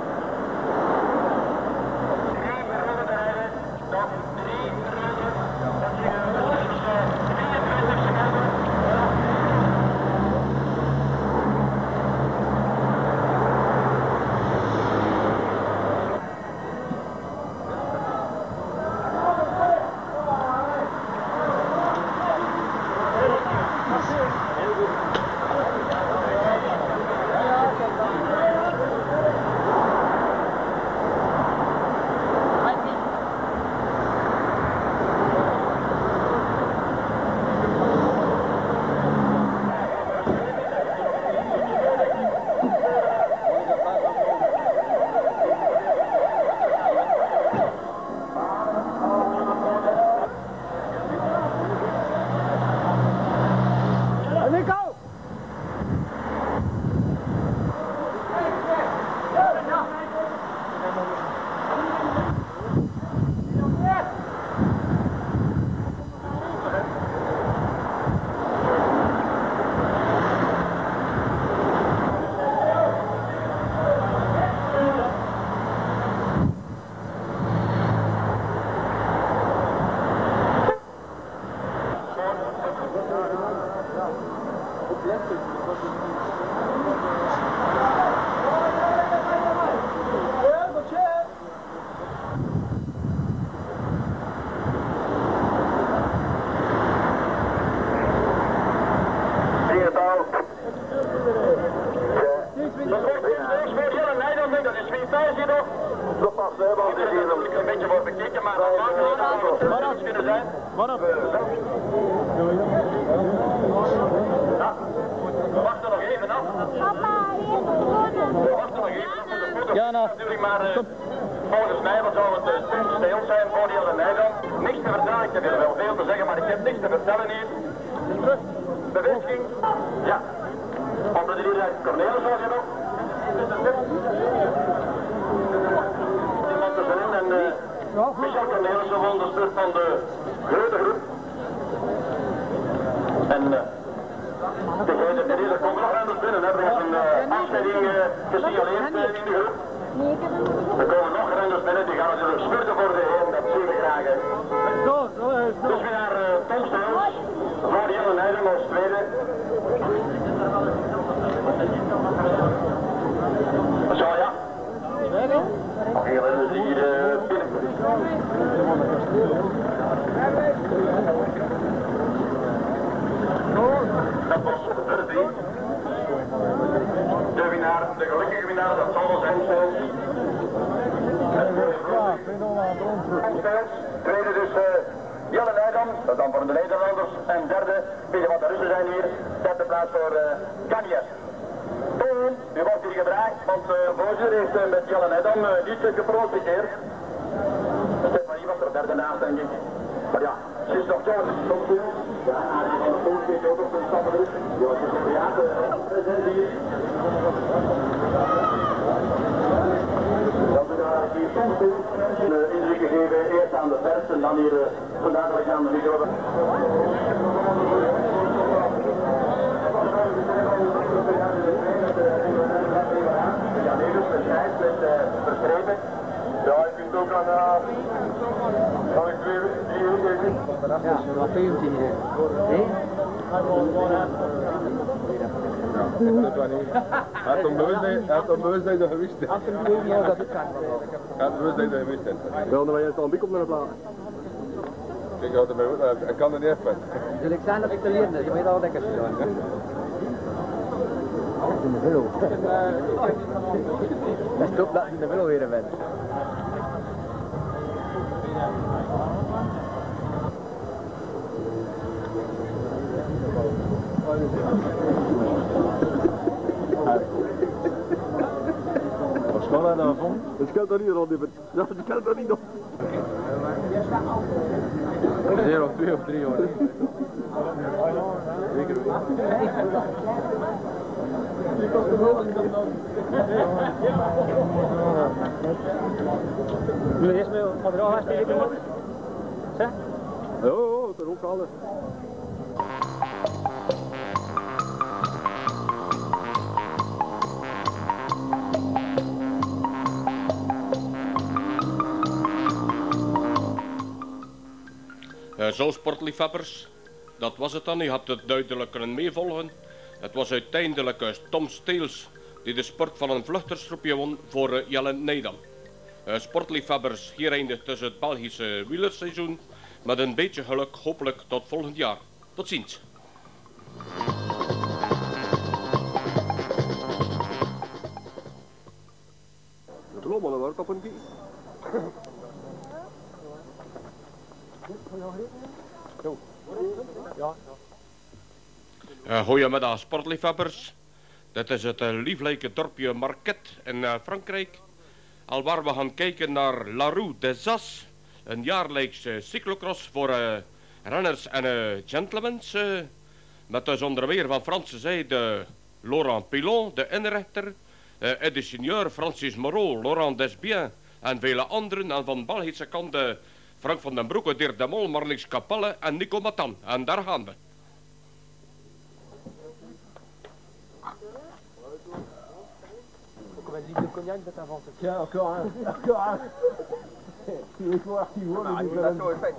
Een beetje wordt bekeken, maar dat maakt het kunnen zijn. Wat op? We wachten nog even af. We wachten nog even af voor de foto. Ja, nou. Natuurlijk, maar uh, volgens mij wat zou het uh, stil zijn voor die hele Nijdam. Niks te vertellen, ik heb hier wel veel te zeggen, maar ik heb niks te vertellen hier. Bevestiging? Ja. Onder de lieden Cornelis was je nog. Iemand tussenin en uh, Michel Cornelissen won de spurt van de grote groep. En uh, degene die deze komt nog aan het binnen, hebben we een uh, afscheiding uh, gesignaleerd uh, in de groep. Er komen nog renners binnen, die gaan natuurlijk spurten voor de heen, dat zien we graag. Hè. Dus weer naar uh, Tom Steels, voor die hele Nijdam als tweede. Zo ja. Nog heel renners die hier uh, binnen. Dat was de drie. De winnaar, de gelukkige winnaar, dat zal wel zijn. Tweede dus uh, Jelle Nijdam, dat dan voor de Nederlanders. En derde, weet je wat de Russen zijn hier, derde plaats voor uh, Kanjes. Toon, u wordt hier gevraagd, want uh, Bozer heeft uh, met Jelle Nijdam uh, niet uh, geprofiteerd. Stefanie was er derde naast, denk ik. Maar ja, ze is nog zo, soms hier. Ja, Arie van der Poel zit ook op zijn stappen dus. Ja, het is nog ja, we zijn hier. Dat we daar hier soms een indruk gegeven, eerst aan de pers en dan hier uh, vandaag aan de micro. Ja, nee, dus met schijf, met uh, verstrepen. Ja, je kunt ook aan uh, kan ik twee even. Ja, nog veertien hier. Nee? Dat was niet. Hij had onbewust dat onbewust dat je gewist hebt. Ja, dat is het. Hij had bewust dat je gewist hebt. Wel, dan ben je al een biek op naar de plaat. Kijk, hij kan er niet even. Zal ik zijn dat ik te leren, je weet al lekker gedaan. In de willow. Dat stopt dat in de willow weer bent. Thank you. Voilà, dans le fond. Het scheelt er niet, Ron. Ja, het scheelt er niet op. Zeer of twee of drie hoor. Zeker Jullie eerst met materiaal gaan spelen? Zeg? Ja, dat is ook alles. Uh, zo sportliefhebbers, dat was het dan. Je had het duidelijk kunnen meevolgen. Het was uiteindelijk uh, Tom Steels die de sport van een vluchtersgroepje won voor uh, Jelle Nijdam. Uh, sportliefhebbers, hier eindigt dus het Belgische wielerseizoen. Met een beetje geluk hopelijk tot volgend jaar. Tot ziens. Dat loopt wel een op een keer. Uh, goeiemiddag sportliefhebbers. Dit is het uh, lieflijke dorpje Marquette in uh, Frankrijk. Alwaar we gaan kijken naar La Roue des As. Een jaarlijks uh, cyclocross voor uh, renners en uh, gentlemans. Uh, met dus onder meer van Franse zijde Laurent Pilon, de inrichter. Uh, et de seigneur Francis Moreau, Laurent Desbiens en vele anderen. En van Belgische kant uh, Frank van den Broeke, Dirk de Mol, Marnix Capelle en Nico Matan. En daar gaan we. On va dire le cognac de t'inventer. Tiens, encore un, encore un. Il faut voir qui voit, mais il est faite.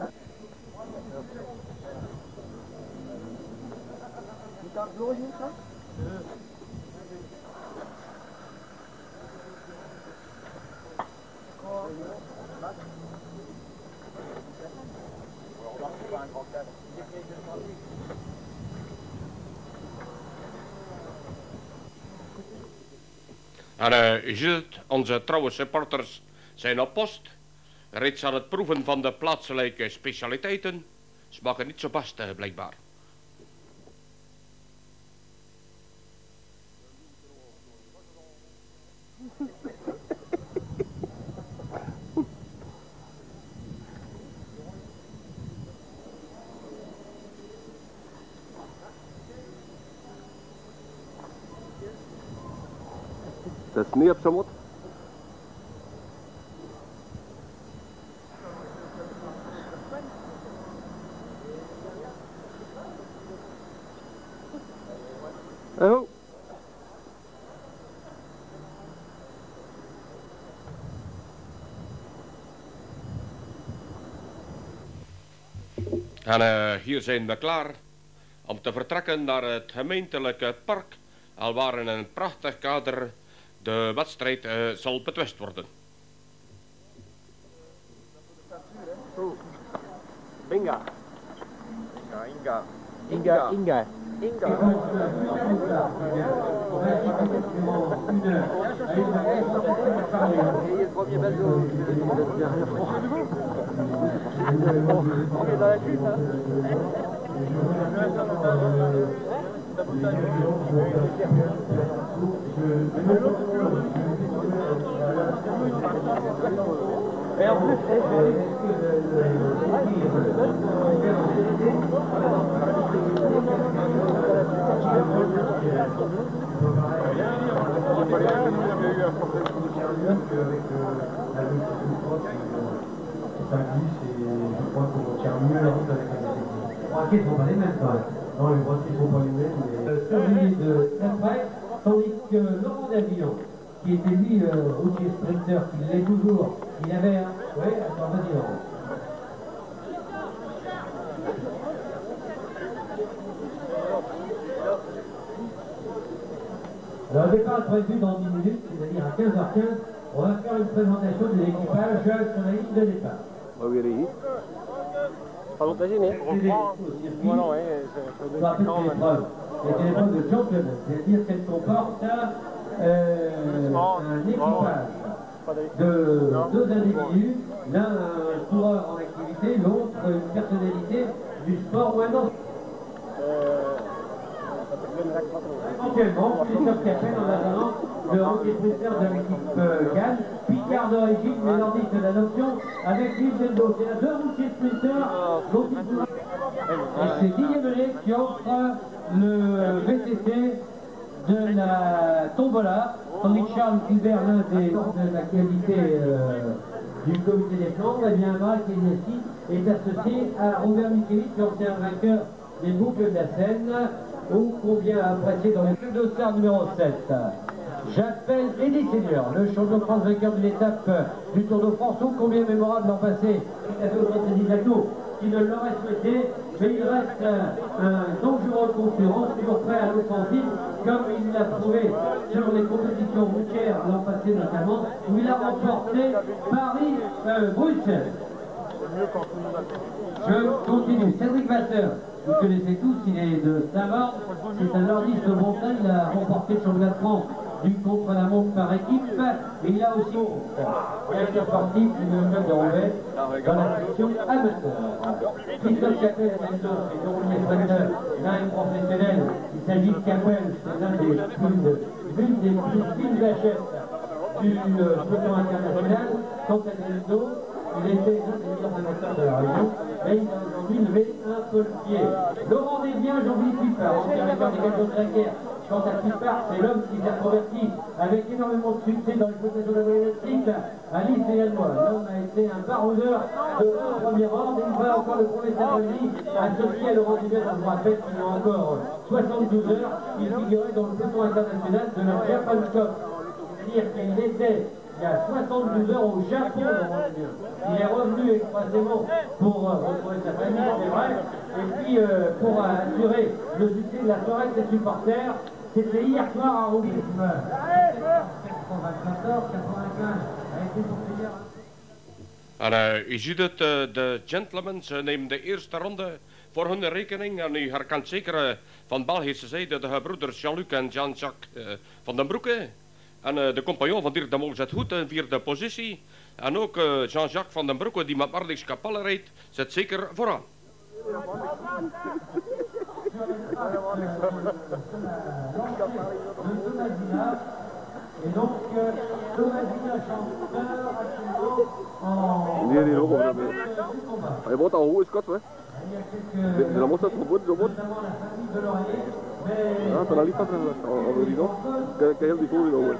Tu t'as glorieux, ça? En uh, je ziet het, onze trouwe supporters zijn op post. Reeds aan het proeven van de plaatselijke specialiteiten. Smaken niet zo best, uh, blijkbaar. Dat is niet op zijn mot. Oh. En uh, hier zijn we klaar om te vertrekken naar het gemeentelijke park, alwaar in een prachtig kader de wedstrijd uh, zal betwist worden. Binga. Ja, Inga. Inga. Inga. Inga. Et en plus, braquets ne sont pas les mêmes quand même. Non, les braquets ne sont pas les mêmes. Mais... Celui de très près, tandis que Laurent Davillon, qui était lui euh, routier sprinter, qui l'est toujours, il avait un... Oui, attends, vas-y Laurent. Alors, le départ est prévu dans dix minutes, c'est-à-dire à quinze heures quinze, on va faire une présentation de l'équipage sur la ligne de départ. Wat weer hier? Pas longtemps, j'ai mis. Moi non, oui. Ça fait une épreuve. C'est une épreuve de championnat, c'est-à-dire qu'elle comporte euh, un équipage de deux individus, l'un un coureur en activité, l'autre une personnalité du sport ou un autre. Éventuellement, Christophe Capel en attendant le hockey sprinter de l'équipe euh, Cannes, Picard d'origine, mais nordiste d'adoption, avec Yves Delbo. C'est la deux routiers sprinters, dont il faut... Et c'est Didier Menet qui offre le V C C de la Tombola, tandis que Charles Gilbert, l'un des de l'actualité euh, du comité des Flandres, eh bien Marc Eliassi est associé à Robert Michelic, ancien vainqueur des boucles de la Seine, ou combien apprécié dans le club de star numéro sept. J'appelle Eddie Seigneur, le champion de France vainqueur de l'étape du Tour de France, ou combien mémorable l'an passé, avec Anthony Jacquot, qui ne l'aurait souhaité, mais il reste un, un dangereux concurrent, toujours prêt à l'offensive, comme il l'a prouvé sur les compétitions routières l'an passé notamment, où il a remporté Paris-Bruxelles. Euh, Je continue. Cédric Vasseur, vous connaissez tous, il est de Saint-Marc, c'est un nordiste montagne, il a remporté le championnat de France du contre-la-montre par équipe, et il a aussi directeur sportif du club de Roubaix dans la section amateur. Christophe Capel est l'un est professionnel, il s'agit de Capel, c'est l'un des plus l'une des plus fines vachettes du peloton international. Quant à Deldo, il était l'un des meilleurs amateurs de la région, mais il a aujourd'hui levé un peu le pied. Laurent Desbiens, Jean-Philippe Pipard, ancien vainqueur des Galons de la guerre. Quant à Pipard, c'est l'homme qui s'est converti avec énormément de succès dans l'exploitation de la voie électrique à Nice également. L'homme a été un baroudeur de premier ordre et il va encore le prouver cette année, associé à Laurent Desbiens. Je vous rappelle qu'il y a encore soixante-douze heures, il figurait dans le peloton international de la Japan Cup. C'est-à-dire qu'il était il y a soixante-douze heures au Japon, Laurent Desbiens. Il est revenu expressément pour euh, retrouver sa famille, c'est vrai, et puis euh, pour euh, assurer le succès de la soirée de ses supporters. C'était hier soir à Roubaix. quatre-vingt-quatorze quatre-vingt-quinze a été son meilleur. En uh, u ziet het, uh, de gentlemen ze nemen de eerste ronde voor hun rekening. En u herkent zeker uh, van Belgische zijde de gebroeders Jean-Luc en Jean-Jacques uh, van den Broeke. En uh, de compagnon van Dirk de Mol zit goed in vierde positie. En ook uh, Jean-Jacques van den Broeke, die met Marlix Capelle rijdt, zit zeker vooraan. Nee, die ook over. Hij wordt al hoe is kat, hè? De moest dat verboden, zo wordt. Ja, dan liep dat er al die nog. Kijk, heel die voering over.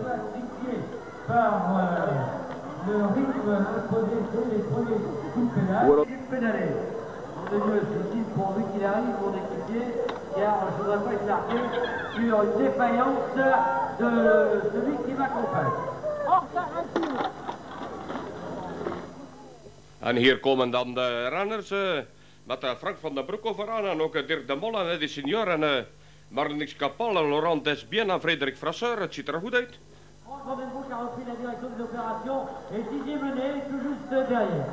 Hoe dat? De Dieu, c'est pourvu qu'il arrive, mon équipier, car je ne voudrais pas être largué sur une défaillance de celui qui m'accompagne. En hier komen dan de renners uh, met uh, Frank van den Broeke vooraan en ook uh, Dirk de Mol en Eddie Senior en uh, Marnix Capelle, Laurent Desbiens en Frederik Frasseur. Het ziet er goed uit. Franck van den Broeke a repris la direction de l'opération et Didier Menet tout juste derrière.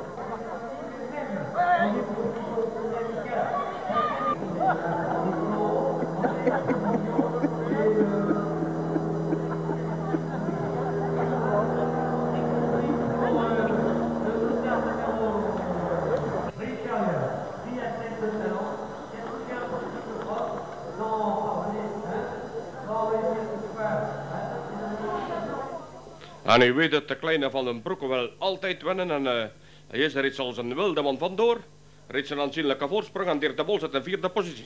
En u weet dat de kleine van den Broeke wel altijd winnen en uh, hij is er iets als een wilde man vandoor. Reeds een aanzienlijke voorsprong en Dirk de Mol zit in vierde positie.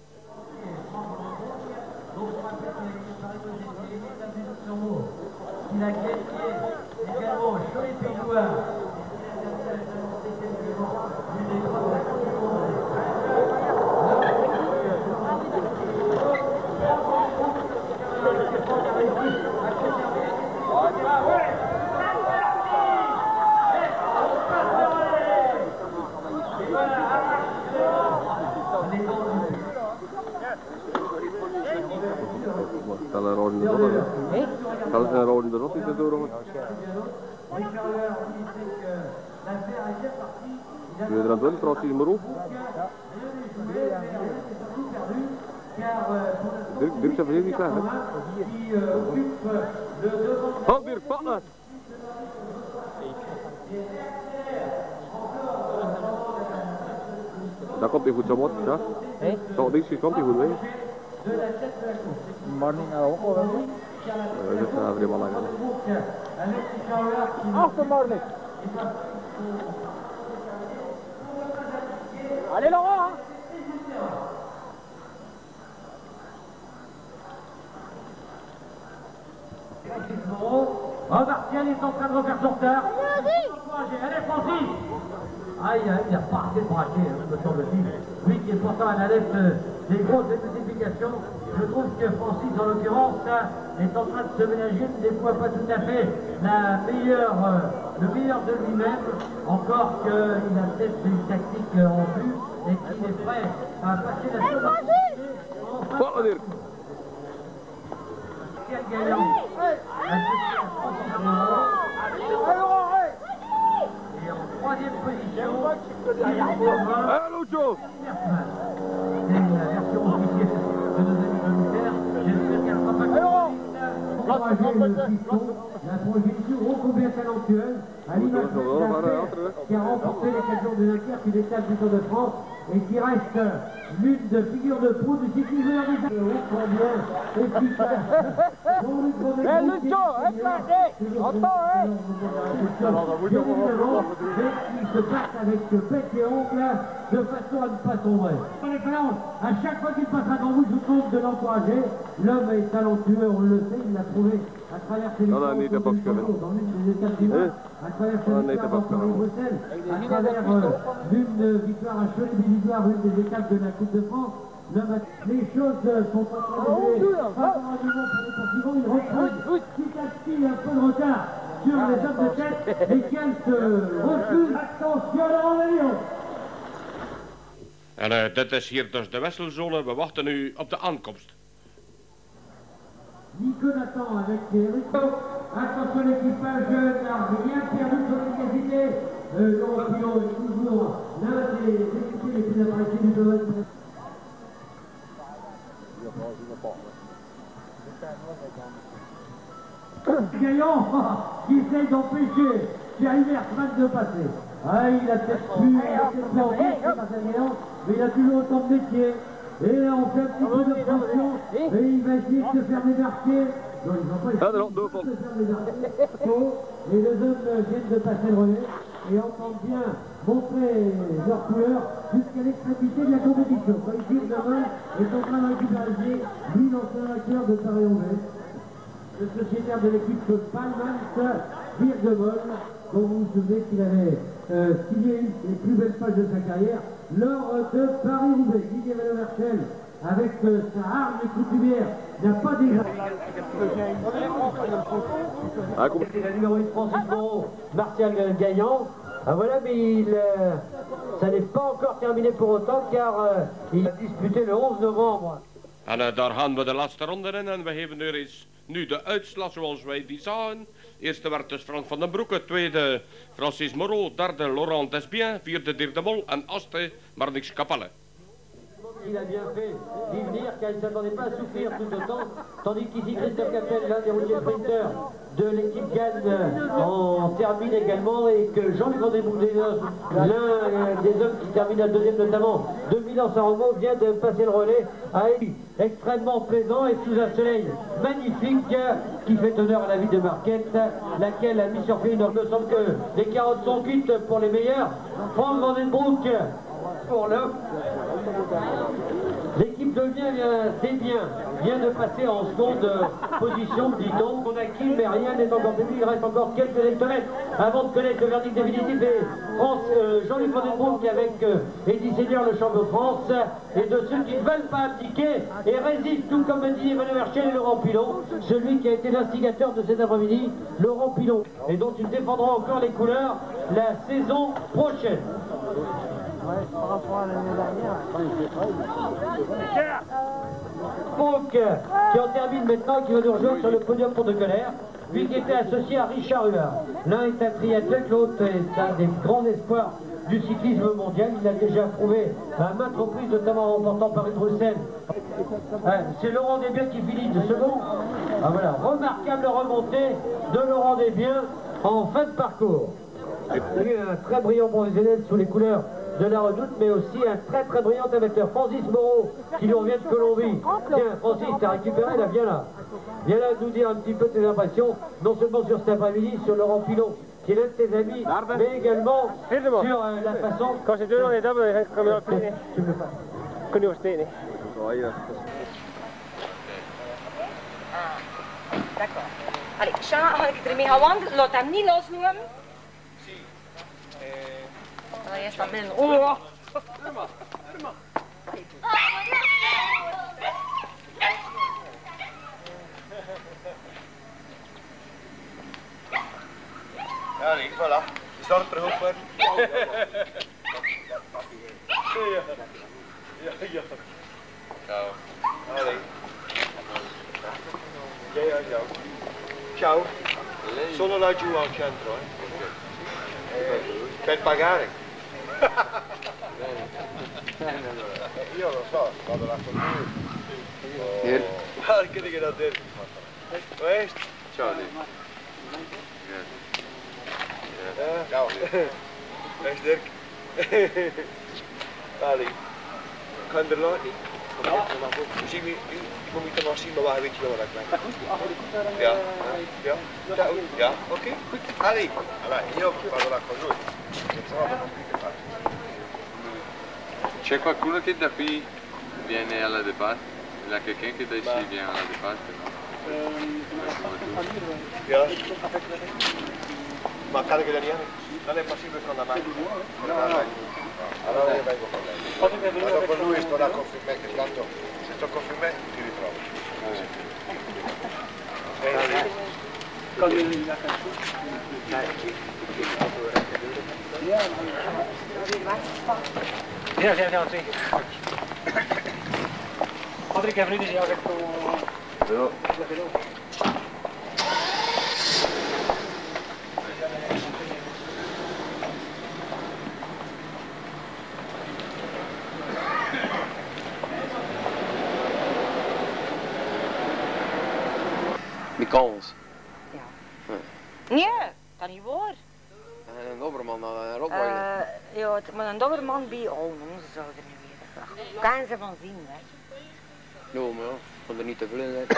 Stel een rood in de zon, hè? Stel een rood in de zon, is het door, jongen? Doe je er aan het doen, praat je maar op? Dirk, Dirk zijn vergeten niet klaar, hè? Oh, Dirk, pak dat! Dat komt niet goed zo wat, ja? Dat komt niet goed, hè? Maar niet naar ook, hoor. ça a vraiment la gueule. Aftermarket. Allez Laurent hein. Oh, Martial est en train de refaire son retard. Allez, Francis. Aïe, aïe, il n'a pas assez braqué, hein, me semble-t-il. Lui qui est pourtant un adepte des grosses spécifications. Je trouve que Francis, en l'occurrence, est en train de se ménager, des fois pas tout à fait la meilleure, euh, le meilleur de lui-même. Encore qu'il a peut-être une tactique en vue et qu'il est prêt à passer la seconde. Enfin, gagnant. Et en troisième position, allô Joe. c'est la version officielle de nos amis militaires. J'espère qu'elle ne sera pas la projection ô combien talentueuse, à l'image qui a remporté les quatre jours de Dunkerque, une étape du Tour de France, et qui reste l'une de figures de proue du cyclisme des ô combien efficace. Eh Lucho, eh Attends, eh Bien évidemment, mais qui se passe avec bec et ongle de façon à ne pas sombrer. En expérience, à chaque fois qu'il passera devant vous, je vous compte de l'encourager. L'homme est talentueux, on le sait, il l'a prouvé à travers ses Non, non, il n'était pas dans l'une des étapes du mois, à travers ses victoires dans Paris-Bruxelles, à travers l'une victoire à Cholet-Billigoire, une des étapes de la Coupe de France. Les choses sont en train de jouer favorablement pour les poursuivants. Il reprend petit à petit un peu de retard sur les hommes de tête, lesquels se refusent. Attention, Laurent Léon. En uh, dit is hier dus de wisselzone. We wachten nu op de aankomst. Nico Nathan avec Eric. Attention, l'équipage n'a rien perdu sur l'efficacité. Euh, Laurent Léon est toujours l'un des équipiers les plus appréciés du domaine. Gaillon qui essaye d'empêcher Thierry Vertman de passer. Ah, il a peut-être pu, il a peut-être pu en faire, mais il a toujours autant de métier. Et là, on fait un petit peu de pression, et il va essayer de se faire débarquer. Non, ils n'ont pas essayé de se faire débarquer. Et les hommes viennent de passer le relais et entendent bien montrer leur couleur jusqu'à l'extrémité de la compétition. Ici, Demain est en train de récupérer, lui, l'ancien vainqueur de Paris-Roubaix, le sociétaire de l'équipe Palmans, Dirk de Mol, dont vous vous souvenez qu'il avait euh, signé les plus belles pages de sa carrière lors de Paris-Roubaix. Didier Valoverchel, avec euh, sa arme coutumière, n'a pas déjà... C'est la numéro un de Francis Moreau, Martial Gaillan. Ah voilà, mais il, euh, ça n'est pas encore terminé pour autant, car euh, il a disputé le onze novembre. En uh, daar gaan we de laatste ronde in en we geven er eens nu de uitslag zoals wij die zagen. Eerste werd dus Frank van den Broeke, tweede Francis Moreau, derde Laurent Desbiens, vierde Dirk de Mol en achtste Marnix Capelle. Il a bien fait d'y venir car il ne s'attendait pas à souffrir tout autant, tandis qu'ici Christophe Capel, l'un des routiers sprinteurs de l'équipe Gann, en termine également, et que Jean-Luc André-Boudé, l'un des hommes qui termine la deuxième notamment de Milan-San Remo, vient de passer le relais à Élie. Extrêmement plaisant et sous un soleil magnifique qui fait honneur à la ville de Marquette, laquelle a mis sur pied une... Il me semble que les carottes sont cuites pour les meilleurs. Franck Van Den Broek pour l'homme. L'équipe de Bien Desbiens vient de passer en seconde position, dit-on. On a qui, mais rien n'est encore prévu. Il reste encore quelques hectomètres avant de connaître le verdict définitif. Et France, euh, Jean-Luc Van Den Broek avec euh, Eddie Seigneur, le champion de France, et de ceux qui ne veulent pas abdiquer et résistent, tout comme dit Emmanuel Verchel et Laurent Pilon, celui qui a été l'instigateur de cet après-midi, Laurent Pilon, et dont il défendra encore les couleurs la saison prochaine. Ouais, par rapport à l'année dernière. Fauque, qui en termine maintenant, qui va nous rejoindre sur le podium pour de colère, lui qui était associé à Richard Huard. L'un est un triathlète, l'autre est un des grands espoirs du cyclisme mondial. Il l'a déjà prouvé à maintes reprises, notamment en remportant Paris-Bruxelles. C'est Laurent Desbiens qui finit de second. Ah voilà, remarquable remontée de Laurent Desbiens en fin de parcours. Il y a un très brillant professionnel sous les couleurs de la Redoute, mais aussi un très très brillant amateur, Francis Moreau, qui nous revient de Colombie. Tiens, Francis, t'as récupéré là, viens là. Viens là nous dire un petit peu tes impressions, non seulement sur cet après-midi, sur Laurent Pilon, qui est l'un de tes amis, mais également sur euh, la façon... Quand j'ai deux dans les doubles, je kan je wel spelen. Tu me fais. Kun je wel spelen. D'accord. Allee, Sja, ga ik ermee gaan wandelen? Laat hem niet los nu. Hij is van binnen. Oh! Irma, Irma. Ja, nee, voilà. Is dat het terug op worden? Ja, ja, ja. Ciao. Allee. Ja, ja, ja. Ciao. Sono laggiù al centro, eh. Per pagare. Io lo so, vado là con lui. Ah, che dico da te? Questo? Ciao. Ciao. Dag Dirk. Ali. Kan er nog niet? Zie je, ik moet er nog zien, maar waar weet je wel wat ik ben? Ja, ja, ciao. Ja, oké, goed. Ali. Allora, io vado là con lui. C'è qualcuno che da qui viene alla departe? La che che da qui viene alla departe, no? Ja. Ma kan ik er niet aan? Non è possibile con la macchina. Allora io vengo con lei. Vado con lui e sto là con Filmè, che tanto se sto con Filmè ti ritrovo. Ja, ja, ja, twee. Patrick en vrienden, ja, zegt zo. Kans. Ja. Nee, dat niet waar. En een doberman, een rottweiler. Uh, ja, het, maar een doberman bij oh, onze zou er niet weten. Kan ze van zien, hè? Ja, maar ja, van er niet te veel in zijn.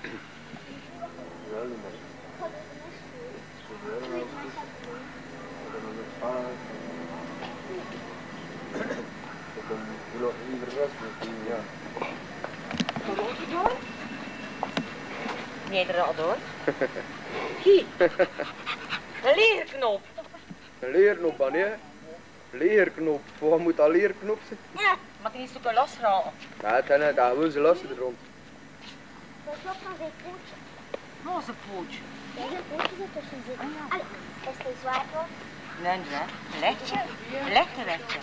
Nee, er al door. Hier. Een leerknop. Een leerknop, dan, hè? Leerknop. Waar moet dat leerknop zijn? Ja, maar die is ook een losraal. Ja, het is daar gewoon ze lassen er rond. Dat is ook van zijn pootje. Oh, zijn pootje. Ja, zijn pootje zit tussen zitten. Allee, is het zwaar voor? Nee, nee. Lechtje. Lekker lechtje.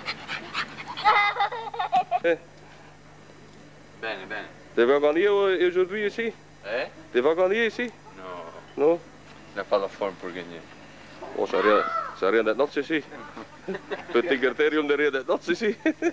Bene, bene. Ti va venire aujourd'hui ici? Eh? Ti va venire ici? No. No? Ne pas la forme pour gagner. Oh, ça rien, ça rien d'être notre ici. Petit criterium de rien d'être notre ici.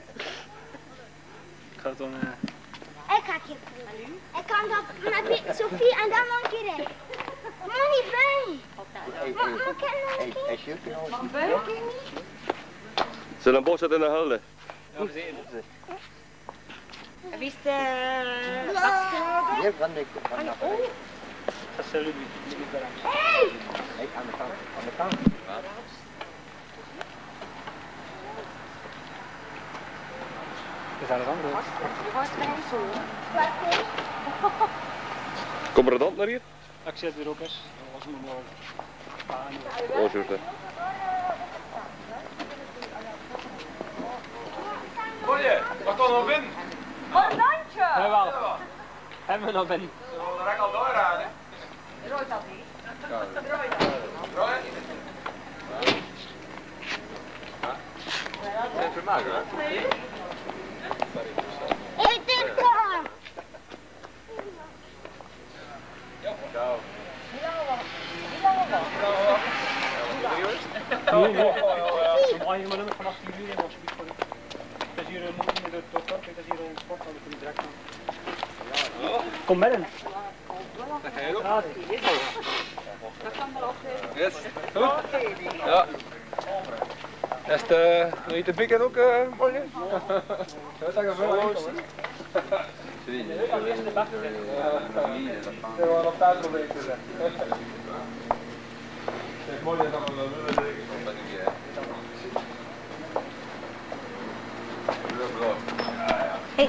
Ik ga het dan... Ik ga het je voelen. Ik kan dat met Sophie en dan nog een keer in. Maar niet bij. Maar ik ken nog een keer. Maar bij een keer niet. C'est een bos in de helden. Ja, we zien het. En wie is de... Wat Hier kan ik. Dat is Ludwig, Ludwig Berg. Hé! Nee, aan de kant. Aan de kant. Is dat een andere? Kom er dan naar hier? Ik zit weer ook eens. Dat was normaal. Oh, juist hè. Hoor je, wat kan er binnen? Orlandje! Jawel. Hebben we nog binnen. Zullen we er al door aan, hè? Rooit dat niet. Rooi? Zijn vermaakt, hè? Ik denk dat. Ciao. Nee, nee. Normaal je mijn nummer vanaf tien uur in alsjeblieft voor u. Dat is hier een moeite met de dokter, dat is hier een sporthal, dat kun je direct doen. Kom binnen. Dat ga je ook. Dat kan wel ook. Yes. Goed? Ja. Is de, wil je de bikken ook uh, morgen? Dat is eigenlijk wel enkel, hè? Ja, nog thuis nog een beetje zeggen. Het is mooi dat we wel willen zeggen. Hey.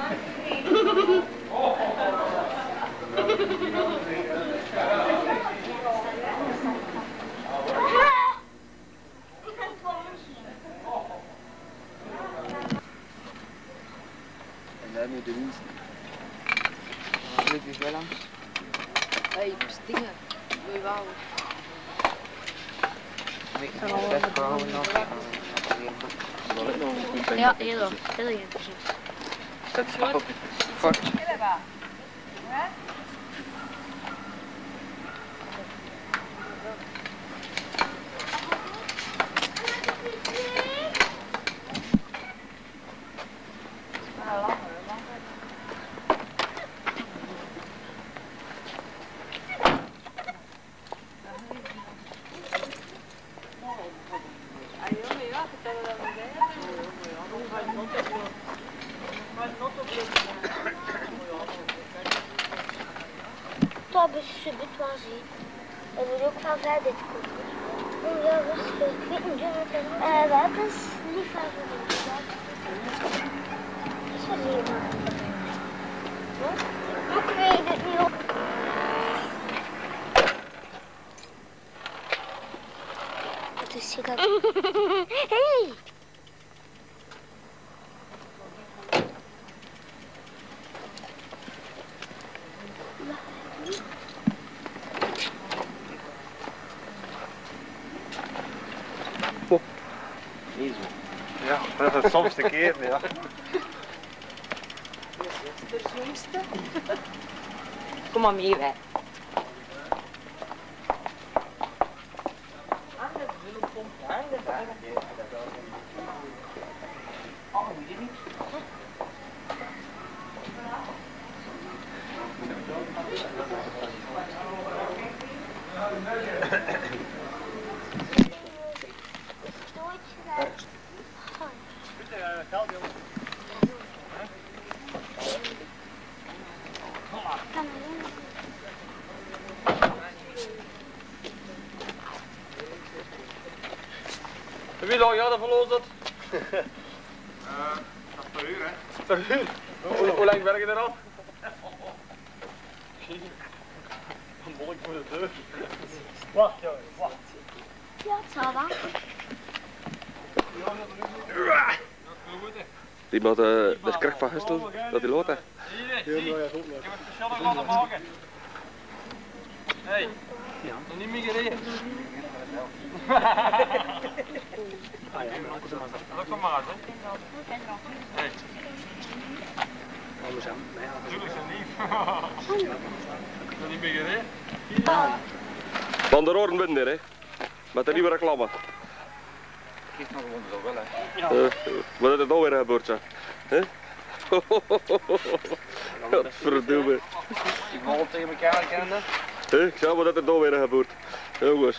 En daar nu de winst. Dit is wel langs. Hé, stingen. Wil je wel? Ik ga al best verhouden nog. Ja, heel, heel interessant. Dat is wel fort. Toi, ben, je suis bétonger. En wil ook van verder komen. Ja, rustig. Ik weet niet of het is. Wat is niet van verder? Sorry, man. Ik weet het niet. Wat is dit dan? Hey! Ja, dat is soms de keer, ja. De jongste. Kom maar mee, wij. Wie lang ja, dat verlost het? Uh, dat is per uur, hè? Per uur? Hoe, hoe lang werk je er al? Een bolk voor de deur. Wacht, jongen, wacht. Ja, het zal wel. Die moet uh, de schrik van Hestel, dat die loopt, hè? Ik heb een speciale laten maken. Hé, nog niet meer gereden. Ah ja, dat is van Maas, hè? Hé. Natuurlijk zijn lief. Nog niet meer gereden. Van der Oren binnen, hè? Met de nieuwe reclame. Geef maar gewoon zo wel, hè? Uh, wat is er nou weer gebeurd, zeg? Hè? Wat verdomme. Die bal tegen elkaar kennen. Hé, ik zou wat is er nou weer gebeurd. Jongens.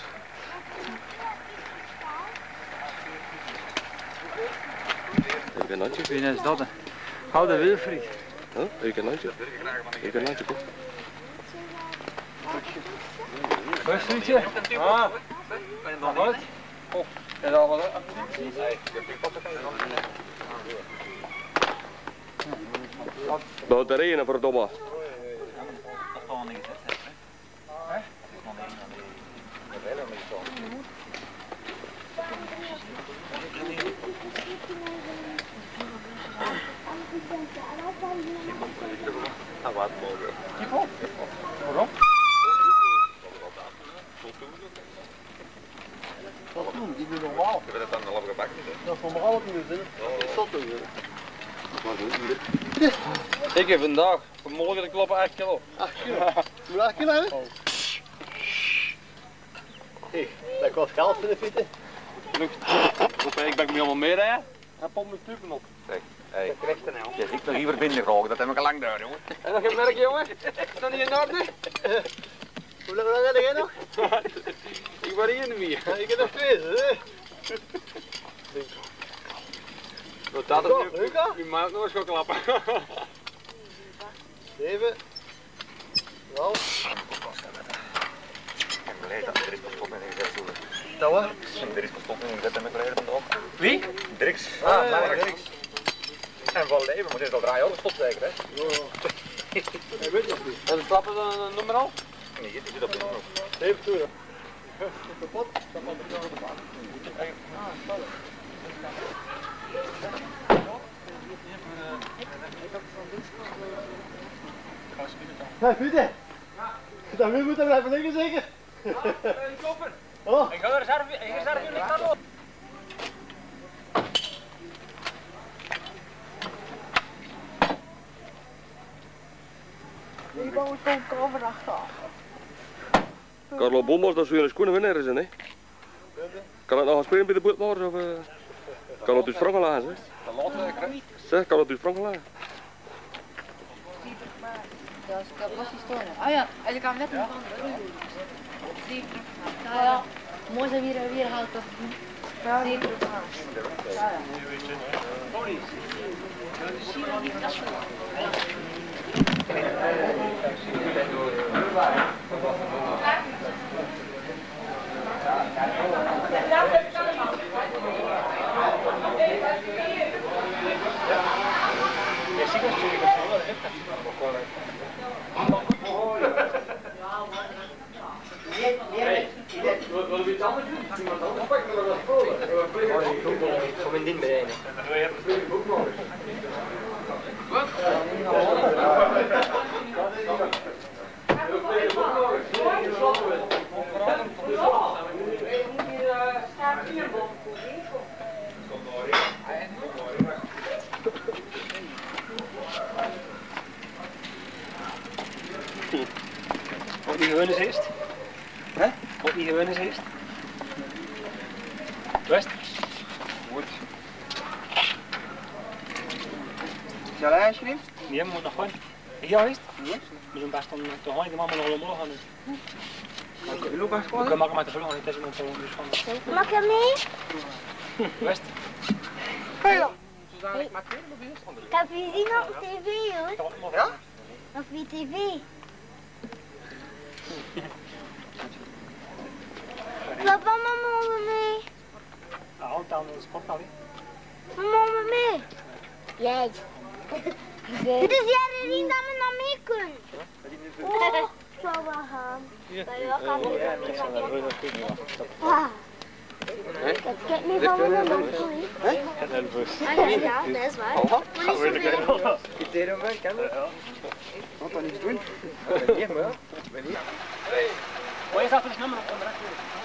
Heb je een handje? Wie is dat, hè? Hou de Wilfried. Huh? Heb je een handje? Heb je een handje, kom. Wilfriedje? Ah. Nog wat? Oh, is dat wat? Nou, de regen, verdomme. Ah, wat mogen. Waarom? Wat doen? Die doen normaal. Je bent het dan al gebakken, hè? Dat is normaal ook niet zin. Dat is zot, hè? Ik heb vandaag, vanmorgen de kloppen acht kilo. acht kilo? Hoe acht kilo, hè? Hé, dat kost geld voor de fietsen. Genoeg. Ik ben me allemaal mee rijden. Hij pompt mijn stupen op. Zeg, hé. Je ziet nog hier verbinden graag, dat heb ik al lang daar, jongen. En nog geen merk, jongen? Is dat niet in orde? Hoe lang heb jij nog? Ik ben hier niet meer. Ik heb nog twee, hè? Nou, dat is nu, nu mag ik nog eens gaan klappen. Zeven. Wel. Geleid dat er is gestopt en gezet zo. Dat wat? Er is gestopt en gezet en met geleden van de op. Wie? Dirks. Ah, ja, Dirks. En van leven, maar dit is al draaien, alles stopt zeker hè? Ik weet nog niet. En klappen dan een nummer al? Nee, die zit op de nummer. Zeven toeren. Kapot. Ja, Pieter. Dat we moeten blijven liggen zeker? Die koffer. Oh. Ik ga de reserve, ik reserve jullie gaan op. Ik wou een koffer achter. Carlo Bommels, dat zou je een schoenen winnen zijn, hè? Kan het nog gaan spelen bij de bootmars of uh, kan het dus sprongen lagen, zeg? Zeg, kan het dus sprongen lagen? Dat was die storen. Ah ja, en je kan met hem van de roeien. Ja, ja. Mooi zijn weer weer haalt toch? Ja, zeker. Ja, ja. Wil je iets anders doen? Iemand anders pakken we dat voor. Kom in die beneden. Wat? Wat niet gewoon is eerst? Hè? Wat niet gewoon is eerst? West? Goed. Zal hij schrijven? Nee, moet nog gewoon. Ja, is het? Nee. We zijn best om te gaan, de mama nog allemaal gaan doen. Je loopt echt gewoon? Ik mag hem met de verlangen, het is iemand zo dus van. Mag ik mee? West? Hallo. Ik heb je gezien op tv hoor. Ja? Op je tv. Papa, mama mee. Nou, houdt aan de sport al, hè? Mama mee. Jij. Het is jij niet dat we naar mee kunnen. Oh, ik zou wel gaan. Maar wel gaan we Ja, ik zal er rustig goed doen. Ah. Kijk niet van me naar doen. Ik ben nerveus. Ja, dat is waar. Maar niet zoveel. Ik deed hem wel, kan dat? Wat dan iets doen? Nee, maar ik ben niet. Waar is dat voor nummer op de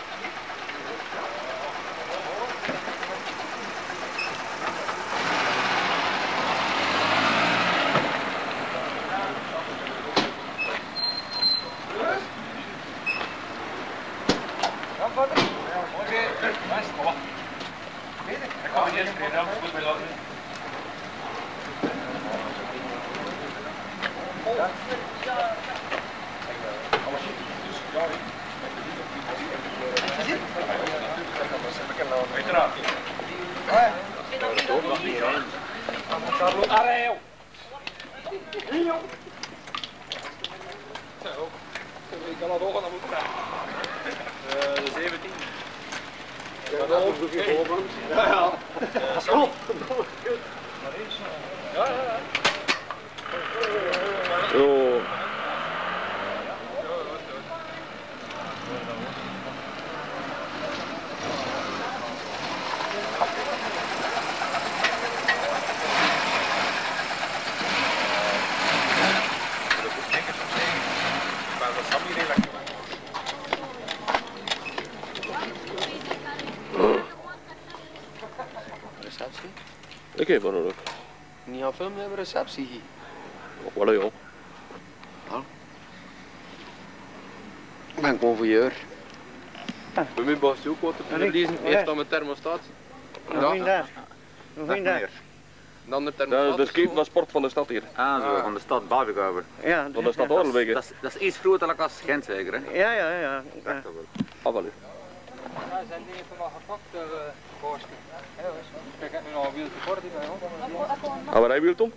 Arreo! Rio! Zo, ik kan dat ook aan de moeder. De zeventien. Ja, dat is ook weer volgens. Ja, ja. Zo. Ja, ja, ja. Oh. Receptie? Ik heb er ook. Niet aan filmen, hebben we receptie hier. Oh, wel joh. Ik ben convoyeur. Bij mij was je ook wat te kunnen lezen. Eerst aan mijn thermostaat. Goeiedag. Goeiedag. Dan de thermostaat. Dat is de skate van sport van de stad hier. Ah, zo, van de stad Bavikhouwer. Ja, van de stad Orlwegen. Dat, dat is iets groter dan als Gent zeker, hè? Ja, ja, ja. Ah, wel. Ja, zijn dingen van wel gepakt, uh, kosten. Ja, kijk, ik heb nu nog een wieltje kort bij ons. Gaan we rijwiel, Tom?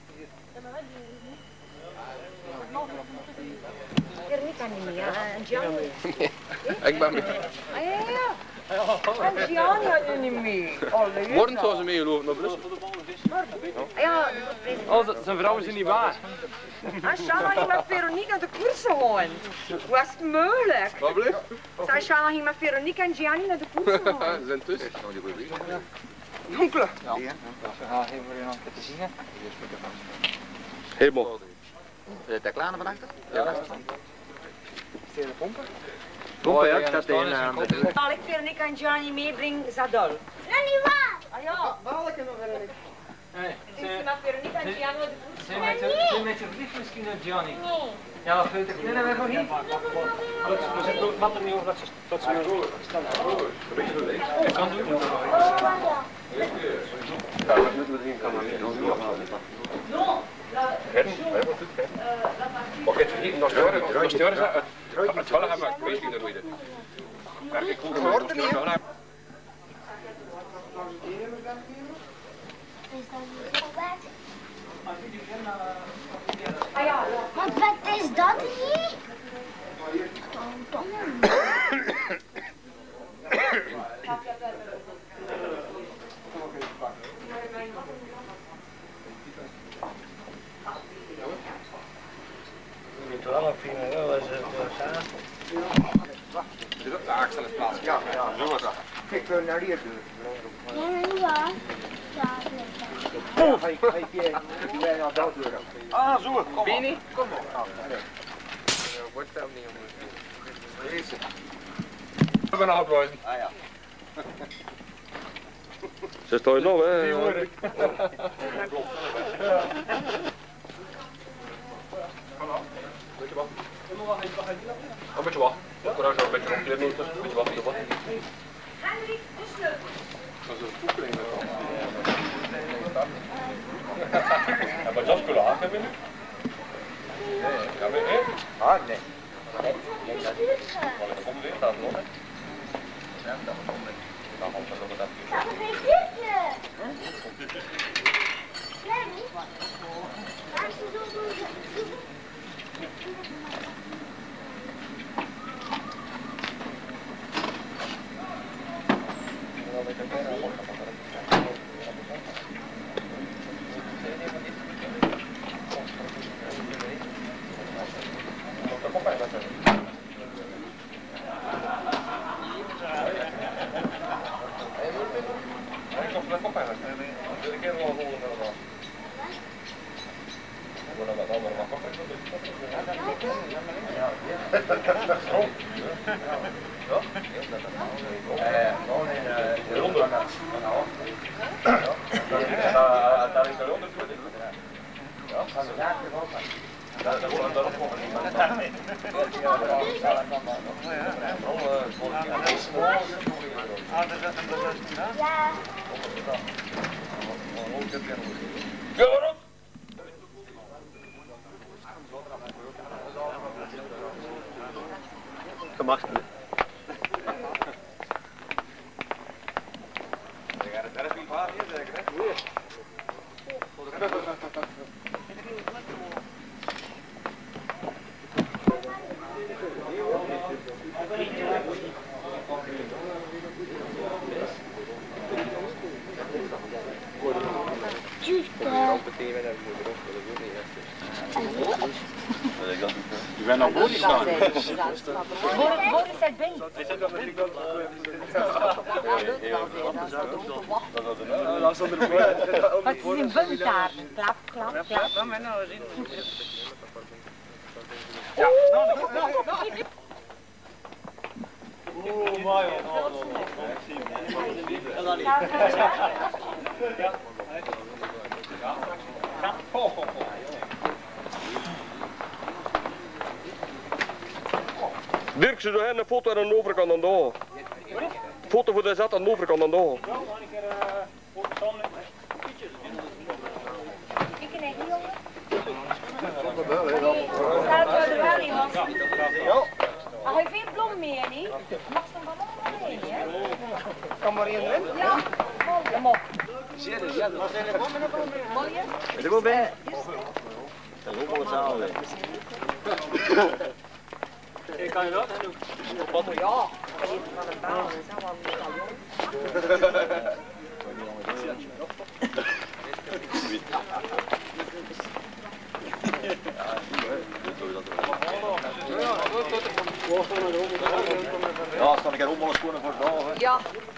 Veronica niet meer, en Gianni. Ik ben mee. Ah ja, ja. En Gianni had je niet mee. Morgen zou ze meegelopen naar Brussel. Ja, oh, zijn vrouwen zijn niet waar. en Shana ging met Veronique naar de koers gaan. Hoe is het mogelijk? Wat bleef? Zij Shana ging met Veronique en Gianni naar de koers gaan. Ze zijn tussen. Onkelen. Ja, ja. Ja, even voor je nog te zien. Helemaal. Is het kleine van achter? Ja, dat is het. Is de pompen? Oh ja, ik zat in aan de deur. Zal ik Veronique en Gianni meebrengen, Zadol? Dat niet waar! Ah ja. Welke nog Veronique? Nee. Dus ze met Veronique en Gianni naar de koers Zijn gaan. met je, zijn met je verliefd misschien naar Gianni? Nee. Ja, dat vind ik. Nee, dat nog niet. We zitten ook wat er niet over dat ze dat ze staan. Ik kan doen. Ja, dat moeten we zien. Kan maar niet. Mag ik het vergeten? Nog steuren? Nog steuren? Het vallen gaan maar. Wees niet dat we dat. Ik goed geworden hier. Is dat niet zo bed? Ah ja, Wat wat is dat hier? Oh, De aksel is plaats. Ja, ja, zo was dat. Kijk, we naar hier doen. ja, niet waar. Ja, Oh, hij hij je jij naar dat deur. Ah, zo. Kom. Bini, kom op. Wordt hem niet om. Deze. We gaan afblijven. Ah ja. Ze staan je nog, hè? Die hoor ik. Weet je wat? Een beetje wat. Ik kan ook een beetje omkleden. Een beetje wat, beetje wat. Hendrik, de sleutel. Dat is een voekeling. Ja, maar dat kunnen haken hebben nu? Nee, ja, maar één. Ah, nee. Nee, nee, dat is Maar dat komt weer, dat nog, hè? Ja, dat komt weer. Dan komt dat ook dat hier. Dat is dit. Nee, waar is de zo Gemakkelijk. Je bent nog boven staan. Boris zit binnen. Het is een bunt daar. Klap, klap, klap. Oh, mooi. Dirk, ze doen een foto aan de overkant aan de oog. Foto voor de zet aan de overkant aan de oog. Ik ken het niet, jongen. Staat er wel in, want... Hij heeft geen bloem meer, niet? Mag ze hem wel mee? Kan maar één erin? Ja. Kom op. Zie je dat? Ja, dat zijn er gewoon met een molje. Is er goed bij? Dat is ook wel hetzelfde. Kan je dat? Wat? Ja. Van een baan, dat is allemaal medaillon. Ja, sta ik er ook wel eens gewoon voor dagen. Ja.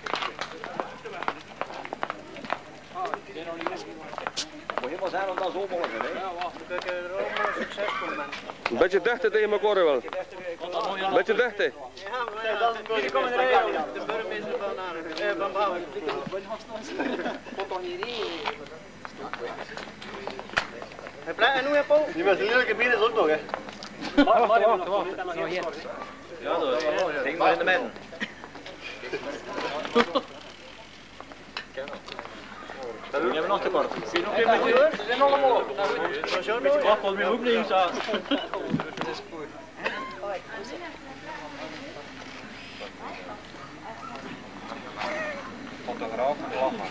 Moet helemaal zijn om dat zo mogelijk is, hè? Ja, wacht, dan kun je er ook wel succes komen. Een beetje dichter tegen elkaar wel. Een beetje dichter. Ja, maar dat is hier komen er heel. De burgemeester van Aarden. Van Bouwen. Komt toch niet in? En hoe heb je? Die met een lelijke bier is ook nog, hè? Wacht, wacht, wacht, wacht. Nog hier. Ja, dat is. Denk maar in de midden. Dat doen we nog te kort. Zie je nog even met je? Ze zijn allemaal op. Wacht, wat meer opnemen staan. Dat is goed. Fotograaf lachen.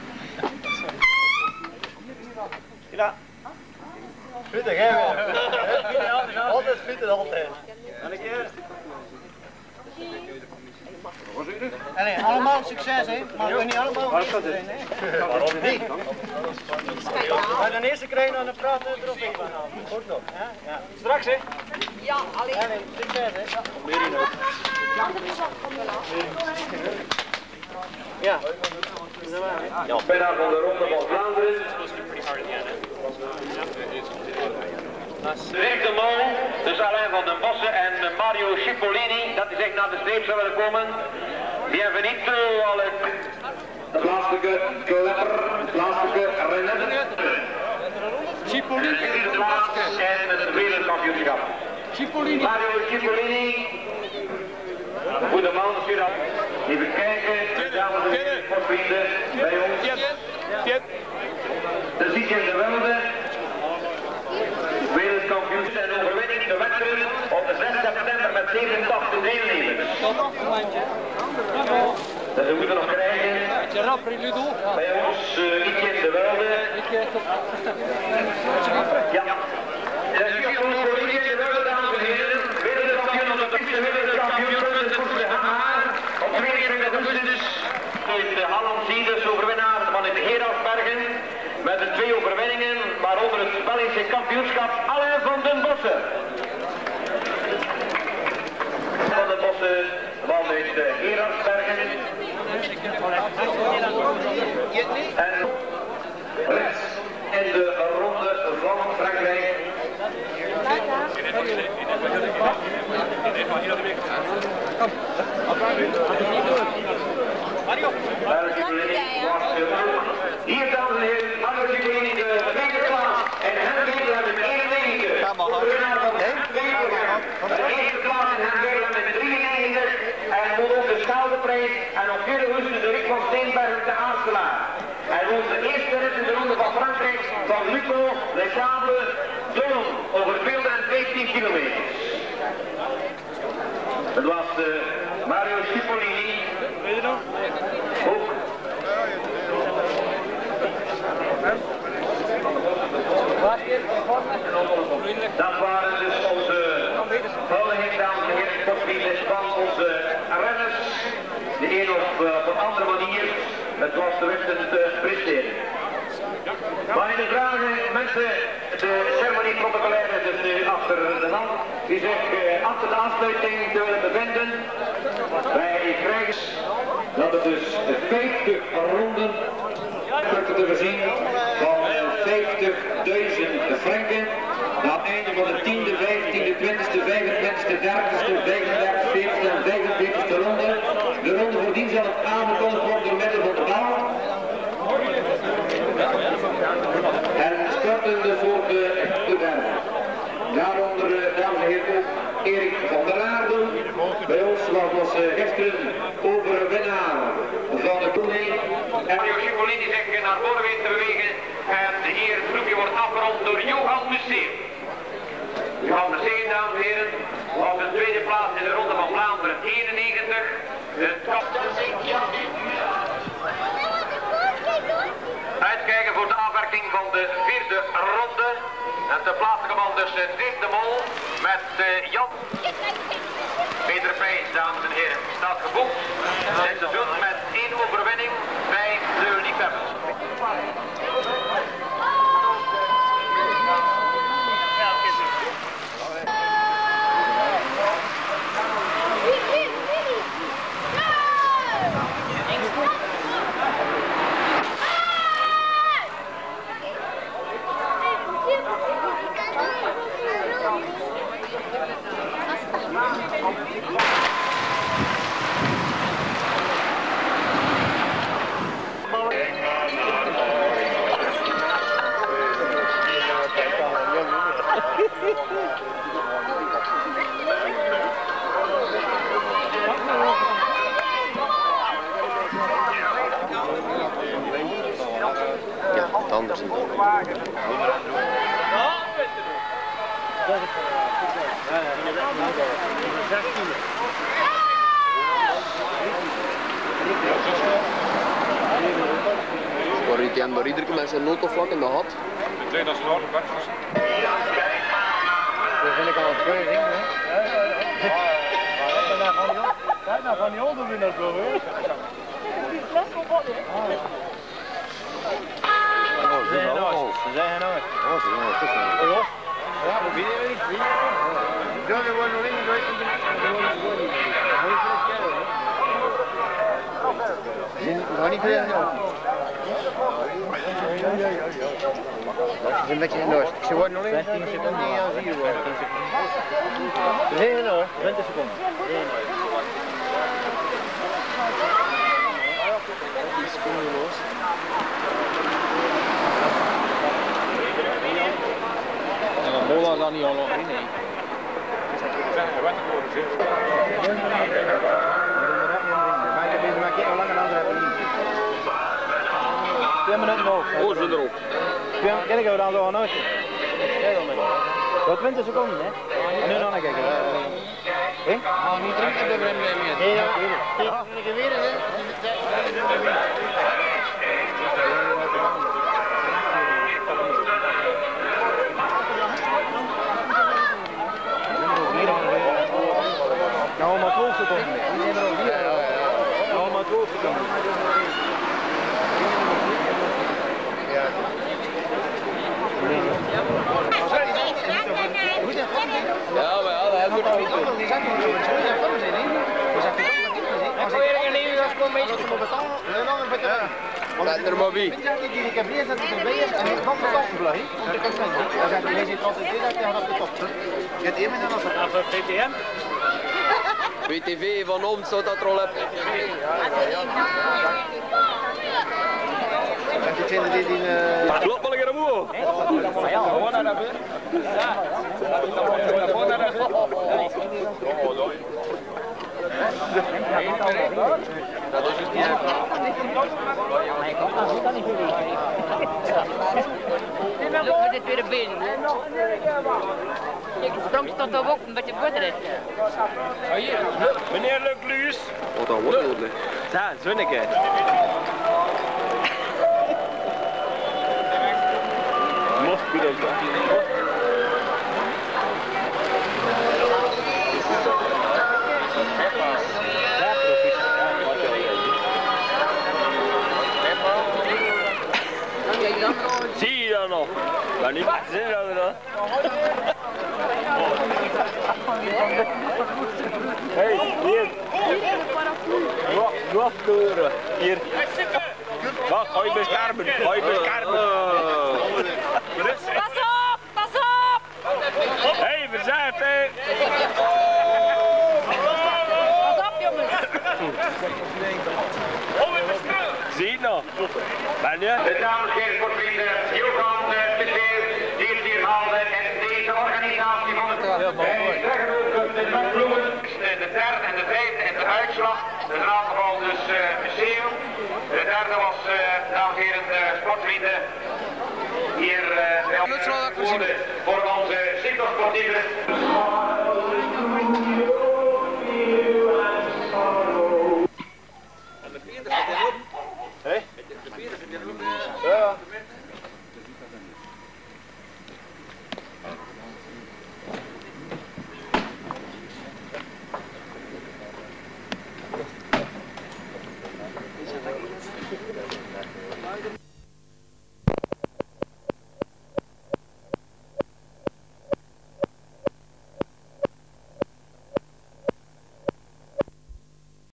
Ja. Vlietig, hè? Altijd vlietig, altijd. En een keer. Nee, allemaal succes, hè? Maar we niet allemaal Waar staat dit? Waarom niet? Maar de eerste krijg je nog een praten trofee van af. Goed nog. Ja? Ja. Straks, hè? Ja, alleen. Nee, succes, hè? Meer in ook. Ja. Ja, winnaar van de Ronde van Vlaanderen. De rechterman, dus Alain van den Bossen en Mario Cipollini, dat is echt naar de streep zou willen komen. Bienvenue alle plaatselijke klepper, plaatselijke renner. Cipollini de plaats en het wereldkampioenschap. Cipollini. Mario Cipollini. Goede man, Sudaf. Even kijken, dames en heren, sportvrienden, bij ons. De Zietje de Welde. Wereldkampioen en overwinning de wedstrijd op de zes september met zevenentachtig deelnemers. Dus we moeten nog krijgen bij ons uh, Etienne de Welde. Ja. En dat is hier voor Etienne de Welde, dames en heren. Wereldkampioen op de piste, wereldkampioen in het Koers de Haar. Op tweeëntwintig augustus heeft de Halland Zieders overwinnaar van het Gerardsbergen. Met de twee overwinningen, waaronder het Belgische kampioenschap Alain van den Bossen. Van den Bossen van het Gerardsbergen. En rechts in de ronde van Frankrijk. Hier, dames en heren, Mario Cipollini de tweede plaats en Henk Weerland met eenennegentig. Winnaar van Henk Weerland. De eerste plaats en Henk Weerland met drieënnegentig. En moet ook de schouderprijs en op vier augustus de Rick van Steenbergen te Aarselaar. En onze eerste rit in de ronde van Frankrijk van Luco, Le Sable, Don over tweehonderdvijftien kilometer. Het was uh, Mario Cipollini. Weet je nog? Ook. Dat waren dus onze huldiging, dames en heren, sportvrienden van onze renners. De een of uh, op een andere manier. Het was de wedstrijd te presteren. Maar in de vragen, mensen, de ceremonie protocolaire is dus nu achter de hand. Die zich uh, achter de aansluiting te willen bevinden. Wij krijgen dat het dus vijftig ronden te voorzien van vijftigduizend franken. Na het einde van de tiende, vijftiende, twintigste, vijfentwintigste, dertigste, vijfendertigste, veertigste en vijfenveertigste ronde. De ronde voordien zal het aangekondigd worden door middel van de bal. En startende voor de studenten. Daaronder, dames en heren, ook Erik van der Aarden. Bij ons was uh, gisteren overwinnaar van de koning. En Mario Cipollini zich naar voren weet te bewegen. En hier het groepje wordt afgerond door Johan Museeuw. Johan Museeuw, dames en heren, was de tweede plaats in de Ronde van Vlaanderen eenennegentig. De top. aanvang van de vierde ronde. En ter plaatselijke man dus uh, Dick de Mol met uh, Jan. Peter Pijs, dames en heren, staat geboekt. Dit seizoen met één overwinning bij de liefhebbers. Ja, wat anders. Waar ik hem maar iedere keer met zijn notenvlak in de had. Ik denk dat ze daar de bek was. Dat vind ik al een twee ringen, hè? Ja, ja, ja. Kijk nou van die onderwinnaars zo, hè? Die fles komt op, hè? Ze zijn nooit. Ze zijn nooit. Oh, ze zijn nooit. Oh, ja. Ja, maar wie weet niet. Wie weet niet. Ja, we worden nog in. We worden nog in. We gaan niet verder, joh. Dat is een beetje in Noord. Ze worden nog in. vijftien seconden. Ja, zie je wel. Nee, hoor. twintig seconden. Die seconden los. En dan Mola dan niet al nog in, nee. Maar ik heb langer dan hebben. Twee minuten nog. Oh, ze erop. Ken ik we dan zo nooit? Tot twintig seconden, hè? En nu nog een kijken. Hé? Nou, niet drinken, dat brengt mij meer. Nee, ja. Ik heb weer, hè? Nou, maar twaalf seconden. Nou, maar twaalf seconden. Ja. Ja, maar ja, dat hebben we niet. Laat er maar wie. Ik heb eerst dat het erbij is en ik kwam de top blijven. Want ik kan het niet. Dan zeg je, je ziet altijd dit dat je op de top zit. Je hebt één met een als het V T M. W T V van ons zou dat er al hebben. Dit zijn die die... Loop maar lekker omhoog. Ja, gewoon naar de buurt. Ja. Gewoon naar de buurt. Dat is het niet. Nee, kom dan, ik kan niet meer. Lukt met dit weer een been, hè? Ik sprong tot de wok met de boerderij. Meneer Lecluus. Wat dan wordt het niet? Ja, Zonneke. Mocht je dat Zie je dat nog? Maar niet wat zin hadden dan. Hé, hier. Nog kleuren. Hier. Wacht, ga je beschermen. Ga je beschermen. Pas op, pas op! Hé, hey, verzet, hé. Pas op, jongens. Zie je nog? Ben je? De dames en heren sportvrienden, Johan Besteer, die het hier haalde en deze organisatie van het de bloemen, de derde en de vijfde en de uitslag, in elk geval dus uh, museum. De derde was, uh, dames en heren, uh, sportvrienden, hier uh, voor onze cyclosportieve.